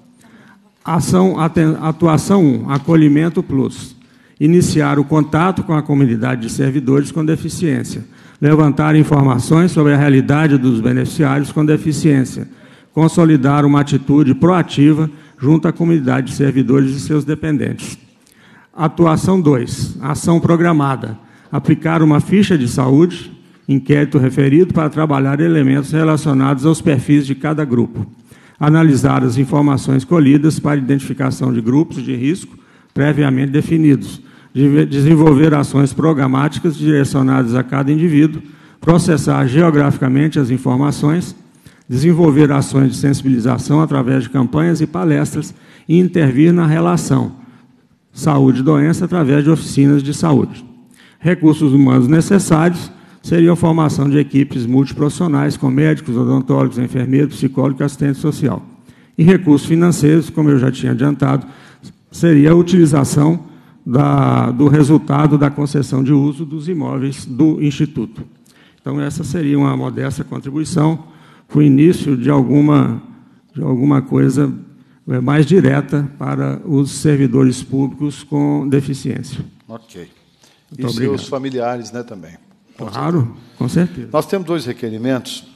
Speaker 4: Atuação 1, acolhimento plus. Iniciar o contato com a comunidade de servidores com deficiência. Levantar informações sobre a realidade dos beneficiários com deficiência. Consolidar uma atitude proativa junto à comunidade de servidores e seus dependentes. Atuação 2, ação programada. Aplicar uma ficha de saúde, inquérito referido para trabalhar elementos relacionados aos perfis de cada grupo. Analisar as informações colhidas para identificação de grupos de risco previamente definidos. Desenvolver ações programáticas direcionadas a cada indivíduo. Processar geograficamente as informações. Desenvolver ações de sensibilização através de campanhas e palestras e intervir na relação saúde e doença através de oficinas de saúde. Recursos humanos necessários seria a formação de equipes multiprofissionais com médicos, odontólogos, enfermeiros, psicólogos e assistente social. E recursos financeiros, como eu já tinha adiantado, seria a utilização do resultado da concessão de uso dos imóveis do Instituto. Então, essa seria uma modesta contribuição para o início de alguma coisa mais direta para os servidores públicos com deficiência.
Speaker 1: Ok.
Speaker 4: Muito
Speaker 1: e
Speaker 4: obrigado.
Speaker 1: Seus familiares, né, também.
Speaker 4: Claro, com certeza.
Speaker 1: Nós temos 2 requerimentos.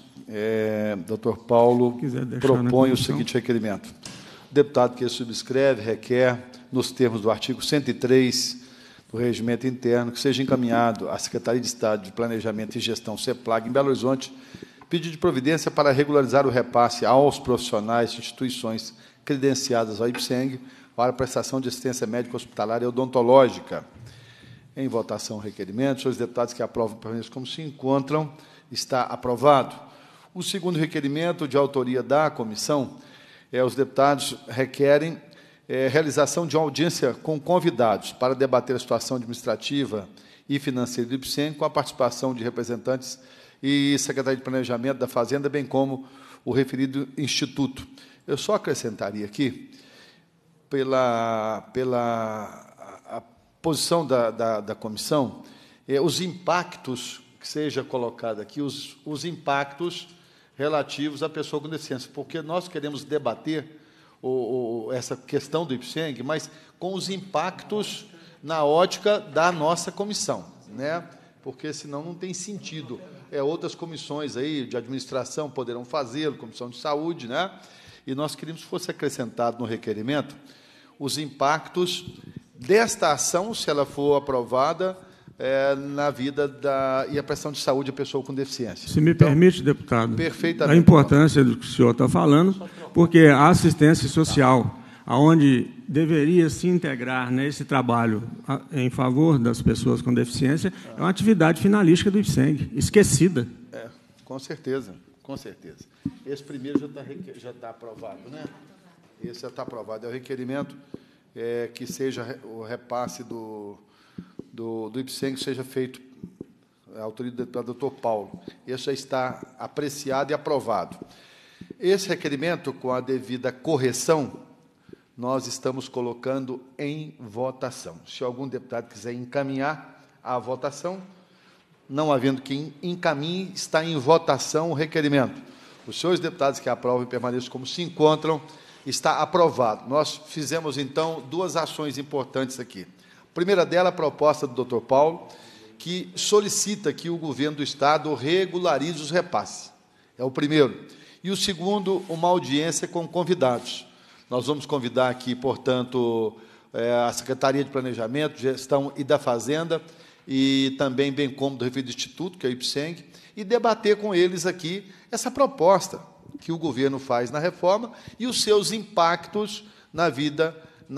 Speaker 1: Dr. Paulo propõe o seguinte requerimento. O deputado que subscreve requer, nos termos do artigo 103 do Regimento Interno, que seja encaminhado à Secretaria de Estado de Planejamento e Gestão, CEPLAG, em Belo Horizonte, pedido de providência para regularizar o repasse aos profissionais de instituições credenciadas ao IPSENG para prestação de assistência médica hospitalar e odontológica. Em votação o requerimento, os deputados que aprovam permaneçam como se encontram, está aprovado. O segundo requerimento, de autoria da comissão, os deputados requerem realização de uma audiência com convidados para debater a situação administrativa e financeira do IPSENG, com a participação de representantes e Secretaria de Planejamento da Fazenda, bem como o referido Instituto. Eu só acrescentaria aqui, pela posição da comissão, os impactos, que seja colocado aqui, os impactos relativos à pessoa com deficiência, porque nós queremos debater essa questão do IPSENG, mas com os impactos na ótica da nossa comissão, né? Porque senão não tem sentido. Outras comissões aí de administração poderão fazê-lo, comissão de saúde, né? E nós queríamos que fosse acrescentado no requerimento os impactos desta ação, se ela for aprovada, na vida e a prestação de saúde da pessoa com deficiência.
Speaker 4: Se me permite, deputado,
Speaker 1: perfeitamente,
Speaker 4: a importância do que o senhor está falando, porque a assistência social, aonde deveria se integrar nesse trabalho em favor das pessoas com deficiência, é uma atividade finalística do IPSENG, esquecida.
Speaker 1: Com certeza, com certeza. Esse primeiro já está aprovado, né? Esse já está aprovado. É o requerimento que seja o repasse do IPSENG seja feito a autoria do deputado doutor Paulo. Esse já está apreciado e aprovado. Esse requerimento, com a devida correção, nós estamos colocando em votação. Se algum deputado quiser encaminhar a votação, não havendo quem encaminhe, está em votação o requerimento. Os senhores deputados que aprovam e permaneçam como se encontram, está aprovado. Nós fizemos, então, duas ações importantes aqui. A primeira dela, a proposta do doutor Paulo, que solicita que o governo do Estado regularize os repasses. É o primeiro. E o segundo, uma audiência com convidados. Nós vamos convidar aqui, portanto, a Secretaria de Planejamento, Gestão e da Fazenda, e também, bem como do referido instituto, que é o IPSENG, e debater com eles aqui essa proposta que o governo faz na reforma e os seus impactos na vida,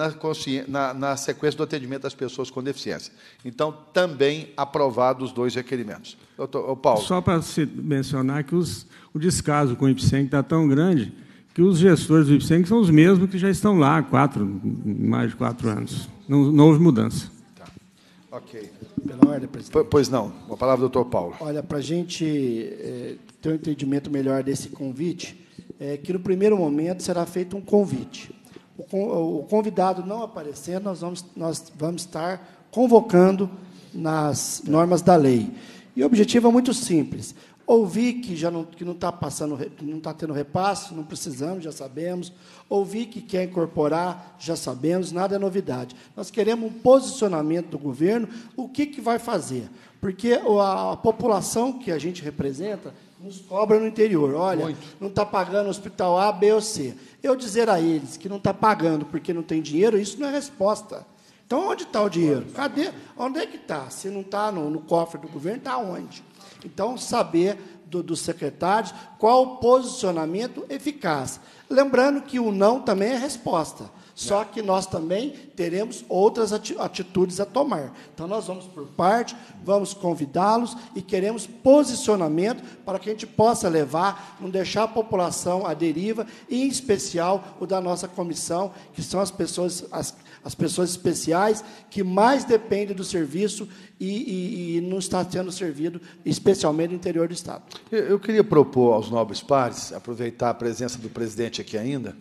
Speaker 1: na sequência do atendimento das pessoas com deficiência. Então, também aprovados os dois requerimentos. Doutor Paulo.
Speaker 4: Só para se mencionar que o descaso com o IPSENG está tão grande que os gestores do IPSENG são os mesmos que já estão lá há mais de 4 anos. Não houve mudança.
Speaker 1: Tá. Ok.
Speaker 3: Pela ordem, presidente.
Speaker 1: Pois não. A palavra do doutor Paulo.
Speaker 3: Olha, para a gente ter um entendimento melhor desse convite, que no primeiro momento será feito um convite. O convidado não aparecendo, nós vamos estar convocando nas normas da lei. E o objetivo é muito simples. Ouvi que não está passando, não está tendo repasse, não precisamos, já sabemos. Ouvi que quer incorporar, já sabemos, nada é novidade. Nós queremos um posicionamento do governo, o que vai fazer. Porque a população que a gente representa nos cobra no interior. Olha, não está pagando hospital A, B ou C. Eu dizer a eles que não está pagando porque não tem dinheiro, isso não é resposta. Então, onde está o dinheiro? Cadê? Onde é que está? Se não está no cofre do governo, está onde? Então, saber dos secretários qual o posicionamento eficaz. Lembrando que o não também é resposta, só que nós também teremos outras atitudes a tomar. Então, nós vamos por parte, vamos convidá-los e queremos posicionamento para que a gente possa levar, não deixar a população à deriva, e, em especial, o da nossa comissão, que são as pessoas especiais que mais dependem do serviço e não está sendo servido, especialmente no interior do Estado.
Speaker 1: Eu queria propor aos nobres pares, aproveitar a presença do presidente aqui ainda.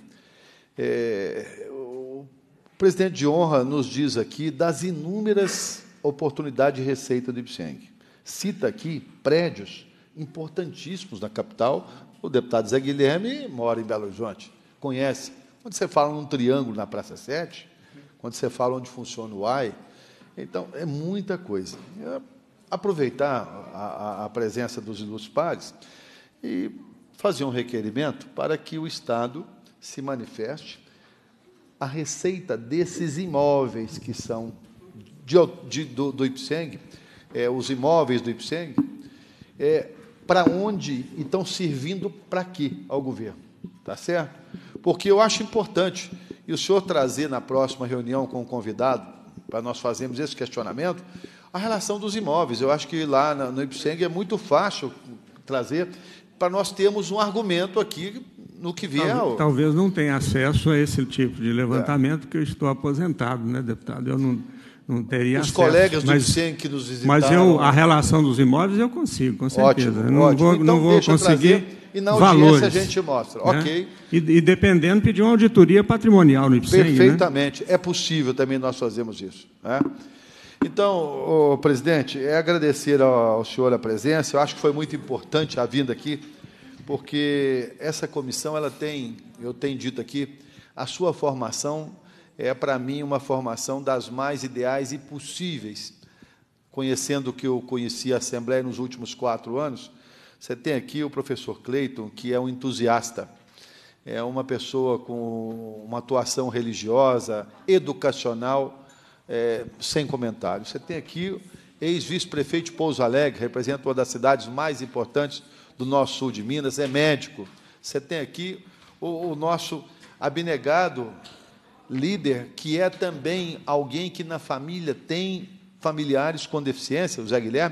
Speaker 1: O presidente de honra nos diz aqui das inúmeras oportunidades de receita do IPSENG. Cita aqui prédios importantíssimos na capital. O deputado Zé Guilherme mora em Belo Horizonte, conhece. Quando você fala num triângulo na Praça 7, quando você fala onde funciona o AI, então, é muita coisa. Aproveitar a presença dos ilustres pares e fazer um requerimento para que o Estado se manifeste a receita desses imóveis que são do IPSENG, os imóveis do IPSENG, para onde estão servindo para quê ao governo. Tá certo? Porque eu acho importante, e o senhor trazer na próxima reunião com o convidado, para nós fazermos esse questionamento, a relação dos imóveis. Eu acho que lá no IPSENG é muito fácil trazer, para nós termos um argumento aqui no que vier.
Speaker 4: Talvez não tenha acesso a esse tipo de levantamento, porque eu estou aposentado, né, deputado? Eu não teria acesso.
Speaker 1: Os colegas do IPSENG que nos visitaram...
Speaker 4: Mas a relação dos imóveis eu consigo, com certeza.
Speaker 1: Ótimo,
Speaker 4: ótimo.
Speaker 1: Então,
Speaker 4: não vou conseguir...
Speaker 1: E na audiência
Speaker 4: valores,
Speaker 1: a gente mostra.
Speaker 4: Né?
Speaker 1: Ok.
Speaker 4: E dependendo, pedir uma auditoria patrimonial no IPSENG.
Speaker 1: Perfeitamente.
Speaker 4: Né?
Speaker 1: É possível também nós fazermos isso. Né? Então, presidente, agradecer ao senhor a presença. Eu acho que foi muito importante a vinda aqui, porque essa comissão, eu tenho dito aqui, a sua formação é, para mim, uma formação das mais ideais e possíveis. Conhecendo o que eu conheci a Assembleia nos últimos 4 anos, você tem aqui o professor Cleiton, que é um entusiasta, é uma pessoa com uma atuação religiosa, educacional, sem comentários. Você tem aqui o ex-vice-prefeito de Pouso Alegre, representa uma das cidades mais importantes do nosso sul de Minas, é médico. Você tem aqui o nosso abnegado líder, que é também alguém que na família tem familiares com deficiência, o Zé Guilherme,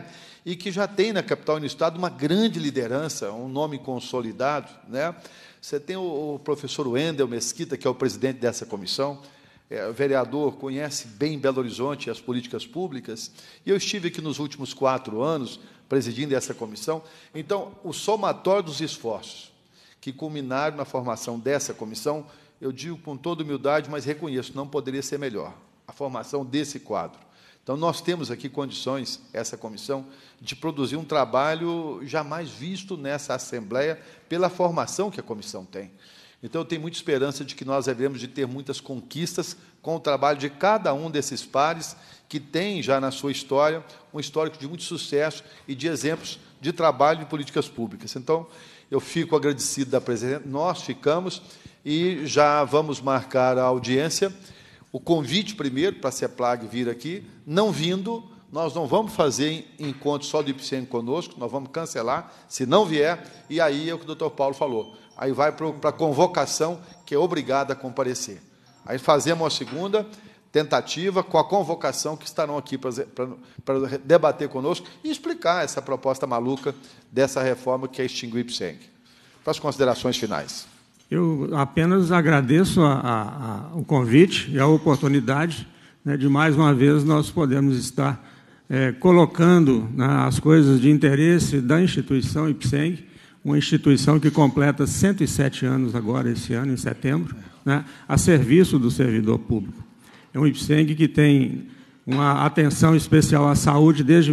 Speaker 1: e que já tem na capital e no Estado uma grande liderança, um nome consolidado, né? Você tem o professor Wendel Mesquita, que é o presidente dessa comissão, vereador, conhece bem Belo Horizonte e as políticas públicas, e eu estive aqui nos últimos 4 anos presidindo essa comissão. Então, o somatório dos esforços que culminaram na formação dessa comissão, eu digo com toda humildade, mas reconheço, não poderia ser melhor, a formação desse quadro. Então, nós temos aqui condições, essa comissão, de produzir um trabalho jamais visto nessa Assembleia pela formação que a comissão tem. Então, eu tenho muita esperança de que nós devemos de ter muitas conquistas com o trabalho de cada um desses pares que tem já na sua história um histórico de muito sucesso e de exemplos de trabalho de políticas públicas. Então, eu fico agradecido da presença, nós ficamos e já vamos marcar a audiência. O convite primeiro para a CEPLAG vir aqui, não vindo, nós não vamos fazer encontro só do IPCENG conosco, nós vamos cancelar, se não vier, e aí é o que o doutor Paulo falou, aí vai para a convocação, que é obrigada a comparecer. Aí fazemos a segunda tentativa com a convocação que estarão aqui para debater conosco e explicar essa proposta maluca dessa reforma que é extinguir o IPCENG. Para as considerações finais.
Speaker 4: Eu apenas agradeço o convite e a oportunidade, né, de, mais uma vez, nós podemos estar colocando, né, as coisas de interesse da instituição IPCENG, uma instituição que completa 107 anos agora, esse ano, em setembro, né, a serviço do servidor público. É um IPCENG que tem uma atenção especial à saúde desde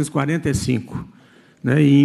Speaker 4: 1945, né, e em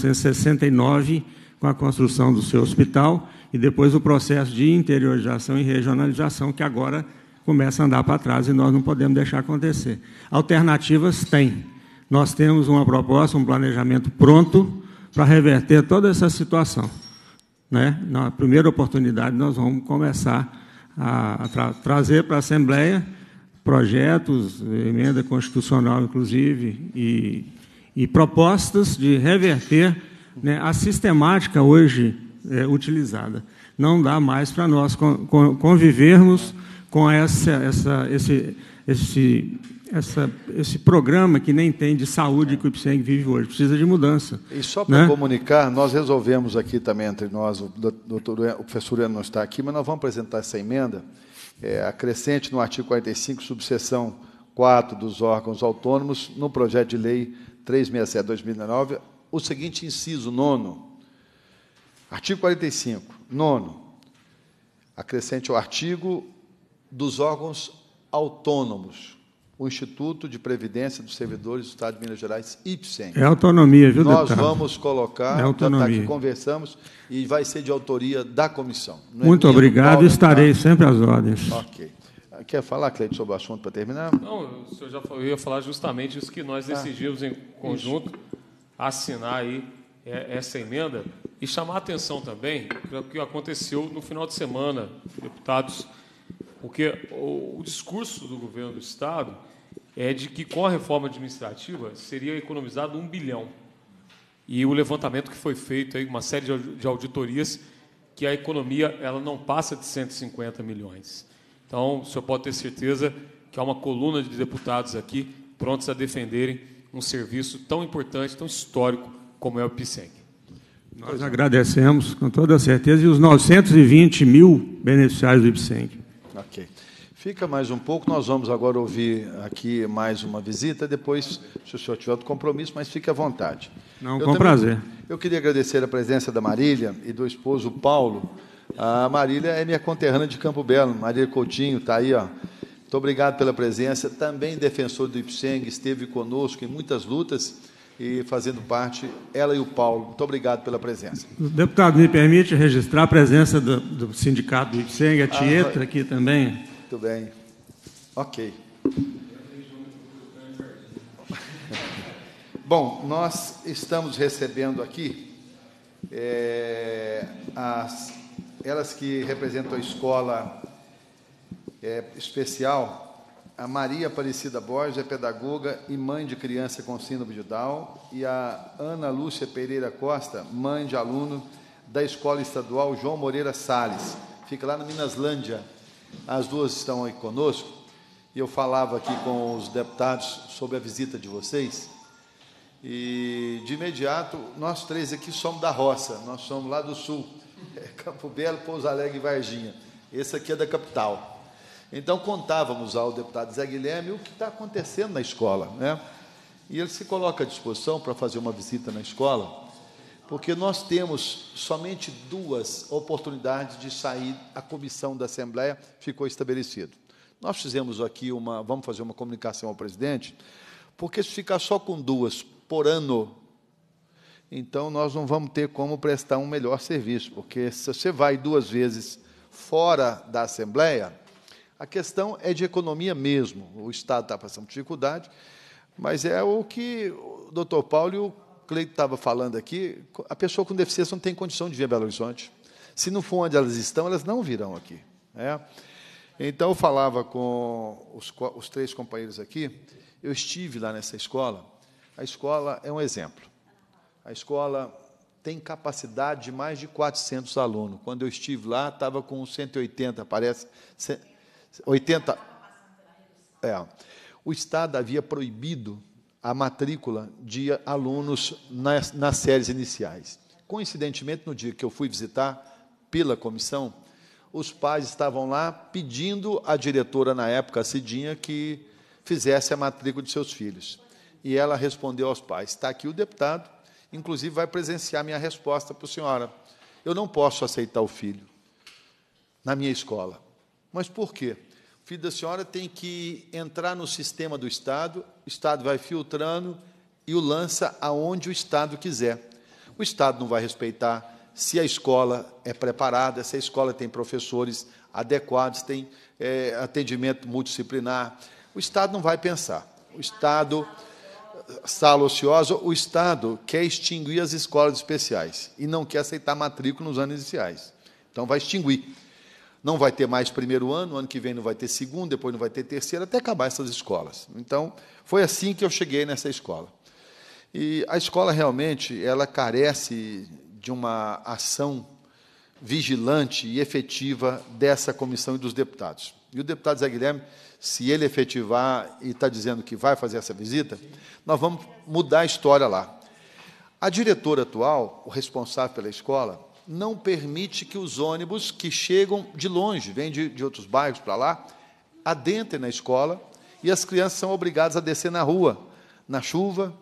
Speaker 4: 1969, com a construção do seu hospital, e depois o processo de interiorização e regionalização, que agora começa a andar para trás e nós não podemos deixar acontecer. Alternativas tem. Nós temos uma proposta, um planejamento pronto para reverter toda essa situação, né? Na primeira oportunidade, nós vamos começar a trazer para a Assembleia projetos, emenda constitucional, inclusive, e propostas de reverter, né, a sistemática hoje utilizada. Não dá mais para nós convivermos com esse programa que nem tem de saúde que o IPCENG vive hoje. Precisa de mudança.
Speaker 1: E só para comunicar, nós resolvemos aqui também entre nós, o professor Eno não está aqui, mas nós vamos apresentar essa emenda, acrescente no artigo 45, subseção 4 dos órgãos autônomos, no projeto de lei 367/2009, o seguinte inciso 9º, artigo 45, 9º, acrescente o artigo dos órgãos autônomos, o Instituto de Previdência dos Servidores do Estado de Minas Gerais, IPCENG.
Speaker 4: É autonomia, viu,
Speaker 1: Nós
Speaker 4: deputado?
Speaker 1: vamos colocar,
Speaker 4: é autonomia.
Speaker 1: Aqui conversamos, e vai ser de autoria da comissão.
Speaker 4: Muito obrigado, estarei sempre às ordens.
Speaker 1: Ok. Quer falar, Cleide, sobre o assunto para terminar?
Speaker 2: Não, o senhor já falou, eu ia falar justamente isso que nós decidimos em conjunto, assinar aí essa emenda e chamar a atenção também para o que aconteceu no final de semana, deputados, porque o discurso do governo do Estado é de que com a reforma administrativa seria economizado 1 bilhão. E o levantamento que foi feito, aí, uma série de auditorias, que a economia ela não passa de 150 milhões. Então, o senhor pode ter certeza que há uma coluna de deputados aqui prontos a defenderem um serviço tão importante, tão histórico, como é o IPCENG.
Speaker 4: Nós agradecemos, com toda certeza, e os 920 mil beneficiários do IPCENG.
Speaker 1: Ok. Fica mais um pouco, nós vamos agora ouvir aqui mais uma visita, depois, se o senhor tiver outro compromisso, mas fique à vontade.
Speaker 4: Não, com prazer.
Speaker 1: Eu queria agradecer a presença da Marília e do esposo Paulo. A Marília é minha conterrânea de Campo Belo, Marília Coutinho, está aí, ó. Muito obrigado pela presença, também defensor do IPCENG, esteve conosco em muitas lutas e fazendo parte, ela e o Paulo. Muito obrigado pela presença.
Speaker 4: O deputado me permite registrar a presença do sindicato do IPCENG, a Tieta aqui também.
Speaker 1: Muito bem. Ok. Bom, nós estamos recebendo aqui elas que representam a escola especial. A Maria Aparecida Borges é pedagoga e mãe de criança com síndrome de Down, e a Ana Lúcia Pereira Costa, mãe de aluno da Escola Estadual João Moreira Salles, fica lá no Minaslândia. As duas estão aí conosco, e eu falava aqui com os deputados sobre a visita de vocês, E, de imediato, nós três aqui somos da roça, nós somos lá do sul, Campo Belo, Pouso Alegre e Varginha. Esse aqui é da capital. Então, contávamos ao deputado Zé Guilherme o que está acontecendo na escola, né? E ele se coloca à disposição para fazer uma visita na escola, porque nós temos somente 2 oportunidades de sair, a comissão da Assembleia ficou estabelecido. Nós fizemos aqui vamos fazer uma comunicação ao presidente, porque se ficar só com 2 por ano, então nós não vamos ter como prestar um melhor serviço, porque se você vai 2 vezes fora da Assembleia, a questão é de economia mesmo. O Estado está passando dificuldade, mas é o que o doutor Paulo e o Cleito estava falando aqui, a pessoa com deficiência não tem condição de vir a Belo Horizonte. Se não for onde elas estão, elas não virão aqui, né? Então, eu falava com os 3 companheiros aqui, eu estive lá nessa escola, a escola é um exemplo. A escola tem capacidade de mais de 400 alunos. Quando eu estive lá, estava com 180, parece, 80. O Estado havia proibido a matrícula de alunos nas séries iniciais. Coincidentemente, no dia que eu fui visitar pela comissão, os pais estavam lá pedindo à diretora, na época, a Cidinha, que fizesse a matrícula de seus filhos. E ela respondeu aos pais: está aqui o deputado, inclusive vai presenciar minha resposta para a senhora. Eu não posso aceitar o filho na minha escola. Mas por quê? O filho da senhora tem que entrar no sistema do Estado, o Estado vai filtrando e o lança aonde o Estado quiser. O Estado não vai respeitar se a escola é preparada, se a escola tem professores adequados, tem atendimento multidisciplinar. O Estado não vai pensar. O Estado, sala ociosa, o Estado quer extinguir as escolas especiais e não quer aceitar matrícula nos anos iniciais. Então, vai extinguir. Não vai ter mais primeiro ano que vem não vai ter segundo, depois não vai ter terceiro, até acabar essas escolas. Então, foi assim que eu cheguei nessa escola. E a escola, realmente, ela carece de uma ação vigilante e efetiva dessa comissão e dos deputados. E o deputado Zé Guilherme, se ele efetivar e está dizendo que vai fazer essa visita, nós vamos mudar a história lá. A diretora atual, o responsável pela escola, não permite que os ônibus que chegam de longe, vêm de outros bairros para lá, adentrem na escola, e as crianças são obrigadas a descer na rua, na chuva.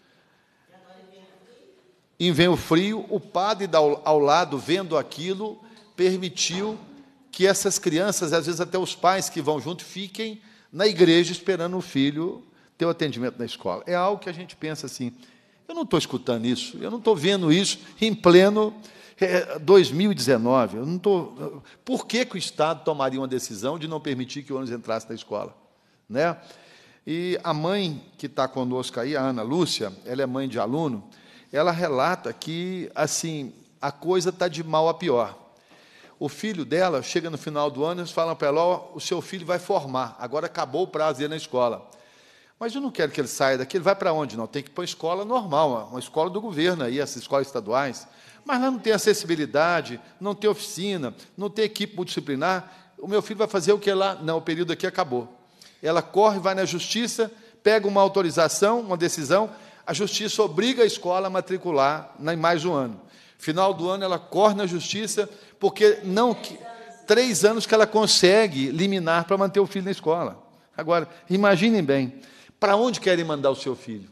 Speaker 1: E vem o frio, o padre ao lado, vendo aquilo, permitiu que essas crianças, às vezes até os pais que vão junto, fiquem na igreja esperando o filho ter o atendimento na escola. É algo que a gente pensa assim, eu não estou escutando isso, eu não estou vendo isso em pleno 2019. Eu não estou. Por que o Estado tomaria uma decisão de não permitir que o ônibus entrasse na escola, né? E a mãe que está conosco aí, a Ana Lúcia, ela é mãe de aluno, ela relata que, assim, a coisa está de mal a pior. O filho dela chega no final do ano e eles falam para ela: ó, o seu filho vai formar, agora acabou o prazo dele na escola. Mas eu não quero que ele saia daqui, ele vai para onde? Não, tem que ir para a escola normal, uma escola do governo, aí, essas escolas estaduais. Mas lá não tem acessibilidade, não tem oficina, não tem equipe multidisciplinar. O meu filho vai fazer o que lá? Não, o período aqui acabou. Ela corre, vai na justiça, pega uma autorização, uma decisão, a justiça obriga a escola a matricular em mais um ano. Final do ano, ela corre na justiça, porque 3 anos que ela consegue liminar para manter o filho na escola. Agora, imaginem bem, para onde querem mandar o seu filho?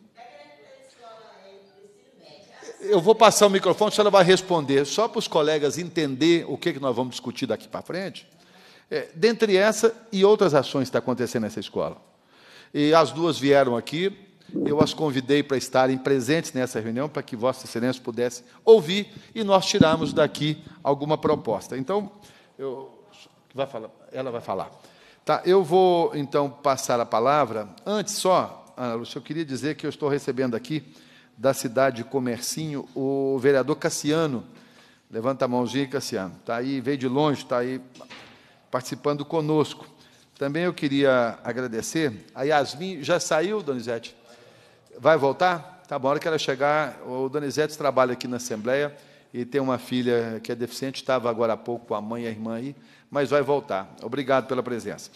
Speaker 1: Eu vou passar o microfone, a senhora vai responder, só para os colegas entenderem o que nós vamos discutir daqui para frente. Dentre essa e outras ações que estão acontecendo nessa escola. E as duas vieram aqui, eu as convidei para estarem presentes nessa reunião, para que Vossa Excelência pudesse ouvir e nós tirarmos daqui alguma proposta. Então, ela vai falar. Tá, eu vou, então, passar a palavra. Antes, só, Ana Lúcia, eu queria dizer que eu estou recebendo aqui, da cidade de Comercinho, o vereador Cassiano. Levanta a mãozinha, Cassiano. Está aí, veio de longe, está aí participando conosco. Também eu queria agradecer. A Yasmin já saiu, Donizete? Vai voltar? Tá bom, a hora que ela chegar, o Donizete trabalha aqui na Assembleia e tem uma filha que é deficiente, estava agora há pouco com a mãe e a irmã aí, mas vai voltar. Obrigado pela presença.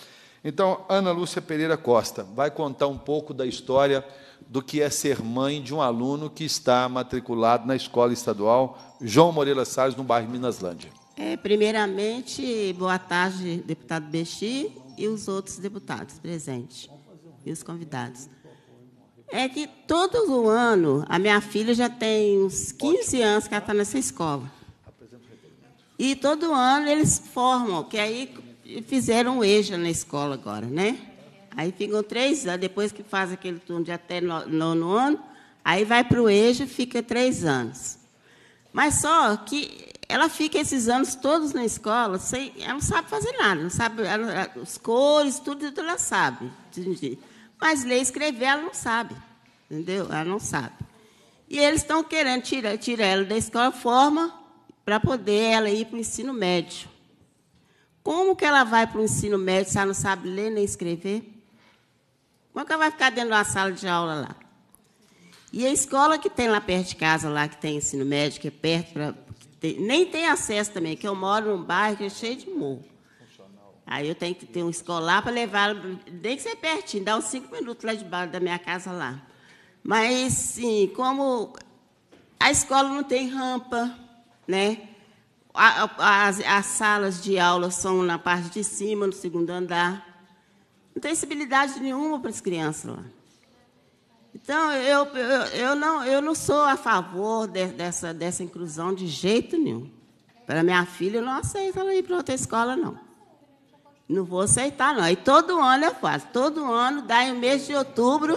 Speaker 1: Então, Ana Lúcia Pereira Costa vai contar um pouco da história do que é ser mãe de um aluno que está matriculado na Escola Estadual João Moreira Salles, no bairro Minaslândia.
Speaker 5: Primeiramente, boa tarde, deputado Bexir e os outros deputados presentes e os convidados. É que todo ano, a minha filha já tem uns 15 anos que ela está nessa escola. E todo ano eles formam, que aí fizeram um EJA na escola agora, né? Aí ficam 3 anos, depois que faz aquele turno de até 9º ano, aí vai para o EJA e fica 3 anos. Mas só que ela fica esses anos todos na escola, ela não sabe fazer nada, não sabe as cores, tudo ela sabe. Mas ler e escrever ela não sabe, entendeu? Ela não sabe. E eles estão querendo tirar ela da escola, forma para poder ela ir para o ensino médio. Como que ela vai para o ensino médio se ela não sabe ler nem escrever? Como que ela vai ficar dentro de uma sala de aula lá? E a escola que tem lá perto de casa, lá que tem ensino médio, que é perto, nem tem acesso também, que eu moro num bairro que é cheio de morro. Aí eu tenho que ter um escolar para levar, nem que ser pertinho, dá uns 5 minutos lá debaixo da minha casa lá. Mas, sim, como a escola não tem rampa, né? As salas de aula são na parte de cima, no 2º andar. Não tem acessibilidade nenhuma para as crianças lá. Então, eu não sou a favor dessa inclusão de jeito nenhum. Para minha filha, eu não aceito ela ir para outra escola, não. Não vou aceitar, não. E todo ano eu faço. Todo ano, dá em mês de outubro.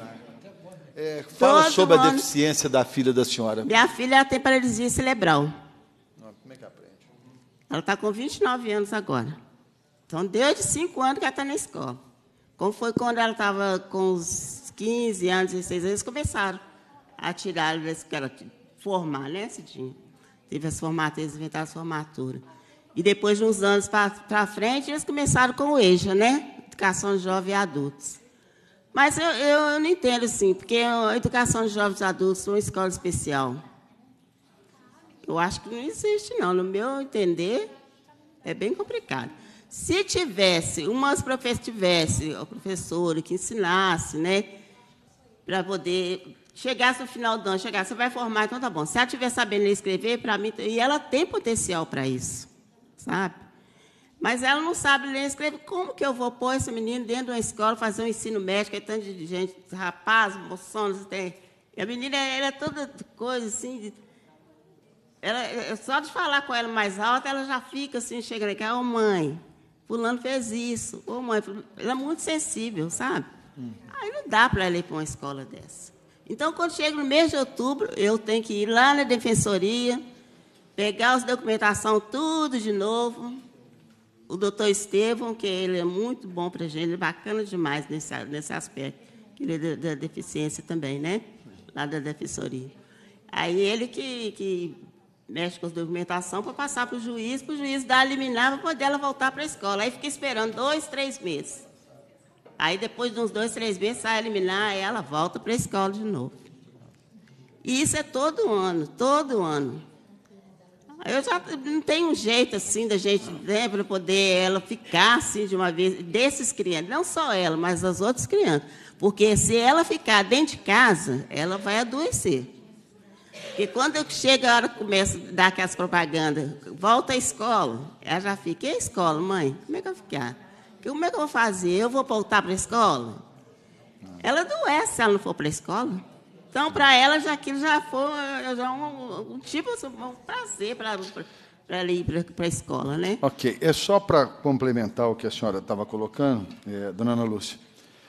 Speaker 1: Fala sobre a deficiência da filha da senhora.
Speaker 5: Minha filha tem paralisia cerebral.
Speaker 1: Como é que aprende?
Speaker 5: Ela está com 29 anos agora. Então, desde 5 anos que ela está na escola. Como foi quando ela estava com uns 15 anos, 16 anos, eles começaram a tirar ela, formar, né, Cidinho? Teve as formaturas, eles inventaram as formaturas. E depois de uns anos para frente, eles começaram com o EJA, né? Educação de Jovens e Adultos. Mas eu não entendo, assim, porque a educação de jovens e adultos é uma escola especial. Eu acho que não existe, não. No meu entender, é bem complicado. Se tivesse, tivesse o professor que ensinasse, né, para poder, chegasse no final do ano, você vai formar, então tá bom. Se ela estiver sabendo ler e escrever, para mim, e ela tem potencial para isso, sabe? Mas ela não sabe ler e escrever. Como que eu vou pôr esse menino dentro de uma escola, fazer um ensino médio, é tanto de gente, rapaz, moçones, tem. E a menina, ela é toda coisa assim, só de falar com ela mais alto, ela já fica assim, chega aqui, ô mãe, fulano fez isso, ô mãe, ela é muito sensível, sabe? Aí não dá para ela ir para uma escola dessa. Então, quando chega no mês de outubro, eu tenho que ir lá na defensoria, pegar as documentação tudo de novo. O doutor Estevão, que ele é muito bom para a gente, ele é bacana demais nesse aspecto. Ele é da deficiência também, né? Lá da defensoria. Aí ele que mexe com a documentação para passar para o juiz dar a liminar para poder ela voltar para a escola. Aí fica esperando 2, 3 meses. Aí, depois de uns 2, 3 meses, sai a liminar, aí ela volta para a escola de novo. E isso é todo ano, todo ano. Eu já não tenho um jeito, assim, da gente, né, para poder ela ficar, assim, de uma vez, desses crianças, não só ela, mas as outras crianças. Porque se ela ficar dentro de casa, ela vai adoecer. Porque quando chega a hora que começa a dar aquelas propagandas, volta à escola, ela já fica, e a escola, mãe? Como é que eu vou ficar? Como é que eu vou fazer? Eu vou voltar para a escola? Ela adoece se ela não for para a escola. Então, para ela, aquilo já foi um tipo, um prazer para ela ir para a escola, né?
Speaker 1: Ok. É só para complementar o que a senhora estava colocando, dona Ana Lúcia.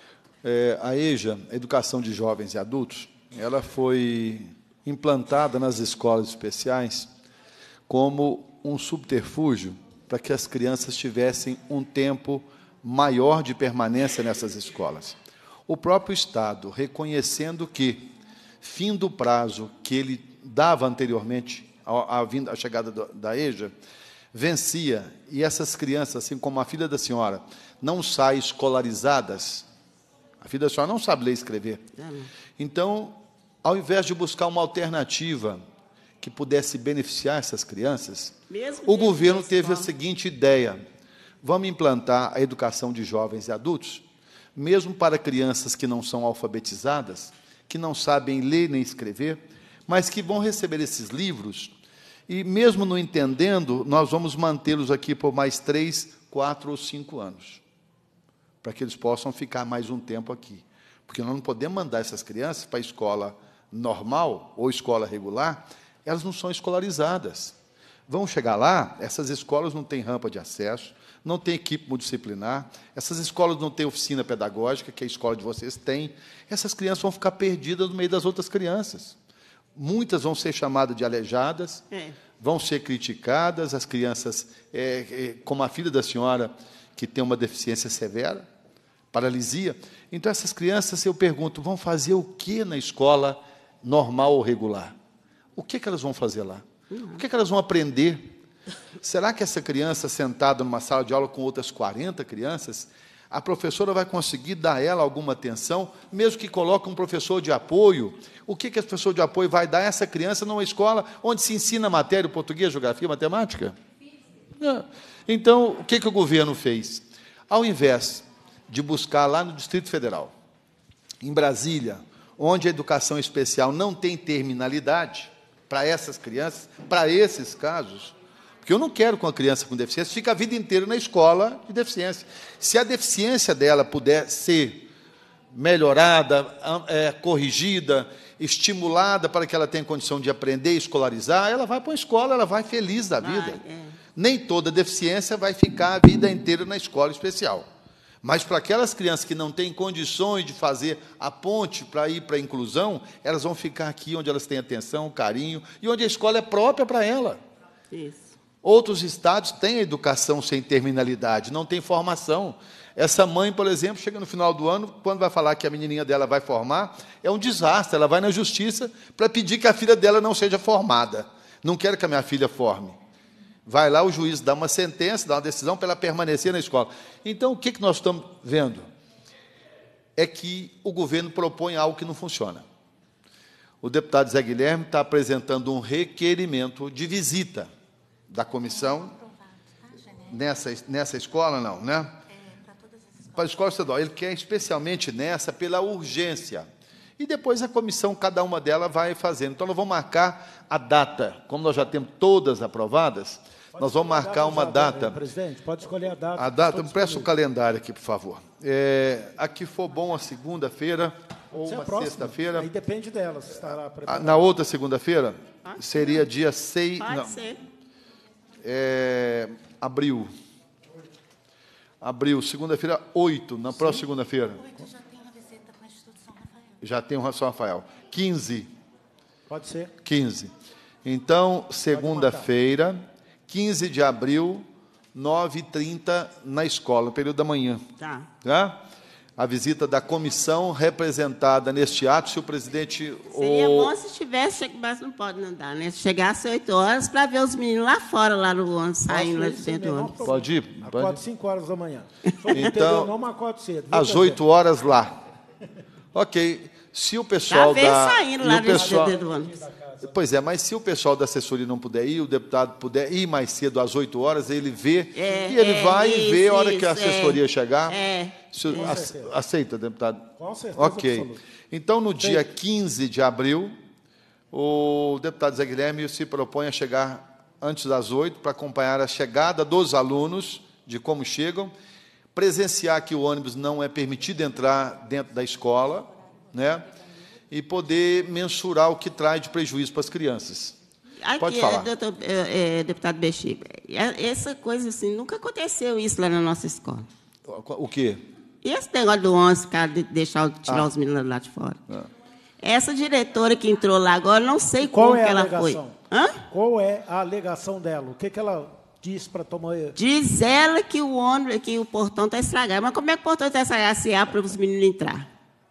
Speaker 1: A EJA, a Educação de Jovens e Adultos, ela foi implantada nas escolas especiais como um subterfúgio para que as crianças tivessem um tempo maior de permanência nessas escolas. O próprio Estado, reconhecendo que, fim do prazo que ele dava anteriormente à chegada da EJA, vencia, e essas crianças, assim como a filha da senhora, não saem escolarizadas, a filha da senhora não sabe ler e escrever. Então, ao invés de buscar uma alternativa que pudesse beneficiar essas crianças, o governo teve a seguinte ideia: Vamos implantar a educação de jovens e adultos, mesmo para crianças que não são alfabetizadas, que não sabem ler nem escrever, mas que vão receber esses livros, e mesmo não entendendo, nós vamos mantê-los aqui por mais 3, 4 ou 5 anos, para que eles possam ficar mais um tempo aqui. Porque nós não podemos mandar essas crianças para a escola normal ou escola regular, elas não são escolarizadas. Vão chegar lá, essas escolas não têm rampa de acesso, não tem equipe multidisciplinar, essas escolas não têm oficina pedagógica, que a escola de vocês tem. Essas crianças vão ficar perdidas no meio das outras crianças. Muitas vão ser chamadas de aleijadas, vão ser criticadas, as crianças, como a filha da senhora, que tem uma deficiência severa, paralisia. Então, essas crianças, eu pergunto, vão fazer o que na escola normal ou regular? O que elas vão fazer lá? O que elas vão aprender? Será que essa criança, sentada numa sala de aula com outras 40 crianças, a professora vai conseguir dar a ela alguma atenção, mesmo que coloque um professor de apoio? O que esse professor de apoio vai dar a essa criança numa escola onde se ensina matéria, português, geografia, matemática? Então, o que o governo fez? Ao invés de buscar lá no Distrito Federal, em Brasília, onde a educação especial não tem terminalidade para essas crianças, para esses casos, porque eu não quero que uma criança com deficiência fique a vida inteira na escola de deficiência. Se a deficiência dela puder ser melhorada, corrigida, estimulada para que ela tenha condição de aprender e escolarizar, ela vai para uma escola, ela vai feliz da vida. Nem toda deficiência vai ficar a vida inteira na escola especial. Mas para aquelas crianças que não têm condições de fazer a ponte para ir para a inclusão, elas vão ficar aqui onde elas têm atenção, carinho, e onde a escola é própria para ela.
Speaker 5: Isso.
Speaker 1: Outros estados têm educação sem terminalidade, não tem formação. Essa mãe, por exemplo, chega no final do ano, quando vai falar que a menininha dela vai formar, é um desastre. Ela vai na justiça para pedir que a filha dela não seja formada. Não quero que a minha filha forme. Vai lá, o juiz dá uma sentença, dá uma decisão para ela permanecer na escola. Então, o que nós estamos vendo? É que o governo propõe algo que não funciona. O deputado Zé Guilherme está apresentando um requerimento de visita da comissão nessa escola, não, né? Para a escola estadual. Ele quer especialmente nessa, pela urgência. E depois a comissão, cada uma delas, vai fazendo. Então, nós vamos marcar a data. Como nós já temos todas aprovadas, nós vamos marcar uma data.
Speaker 3: Presidente, pode escolher a data.
Speaker 1: A data, me presta o calendário aqui, por favor. Aqui for bom a segunda-feira ou uma sexta-feira.
Speaker 3: Aí depende dela, se estará preparada.
Speaker 1: Na outra segunda-feira, seria dia 6...
Speaker 5: Pode ser.
Speaker 1: Abril. Abril, segunda-feira, 8, na próxima segunda-feira.
Speaker 6: 8 já tem uma visita com o Instituto São Rafael.
Speaker 1: Já tem o São Rafael. 15.
Speaker 3: Pode ser.
Speaker 1: 15. Então, segunda-feira, 15 de abril, 9h30, na escola, no período da manhã. Tá? A visita da comissão representada neste ato, se o presidente...
Speaker 5: Seria bom se tivesse, mas não pode não dar, né? Se chegasse 8 horas para ver os meninos lá fora, lá no ônibus, saindo lá de dentro do ônibus.
Speaker 1: Pode ir?
Speaker 3: Acordo 5 horas da manhã.
Speaker 1: Então,
Speaker 3: não acordo cedo.
Speaker 1: às 8 horas lá. Ok. Se o pessoal da...
Speaker 5: saindo lá dentro do ônibus.
Speaker 1: Pois é, mas se o pessoal da assessoria não puder ir, o deputado puder ir mais cedo, às 8 horas, ele vê, e ele vai e vê a hora que a assessoria chegar. Aceita, deputado?
Speaker 3: Com certeza.
Speaker 1: Ok.
Speaker 3: Absoluta.
Speaker 1: Então, no dia 15 de abril, o deputado Zé Guilherme se propõe a chegar antes das 8 para acompanhar a chegada dos alunos, de como chegam, presenciar que o ônibus não é permitido entrar dentro da escola, né? E poder mensurar o que traz de prejuízo para as crianças. Pode falar.
Speaker 5: Deputado Bexiga, essa coisa assim, nunca aconteceu isso lá na nossa escola.
Speaker 1: O quê?
Speaker 5: E esse negócio do 11, cara, de tirar os meninos lá de fora? Essa diretora que entrou lá agora, não sei como que ela foi.
Speaker 3: Qual é a alegação dela? O que ela disse para tomar...
Speaker 5: Diz ela que o ônibus, que o portão está estragado. Mas como é que o portão está estragado se abre para os meninos entrar?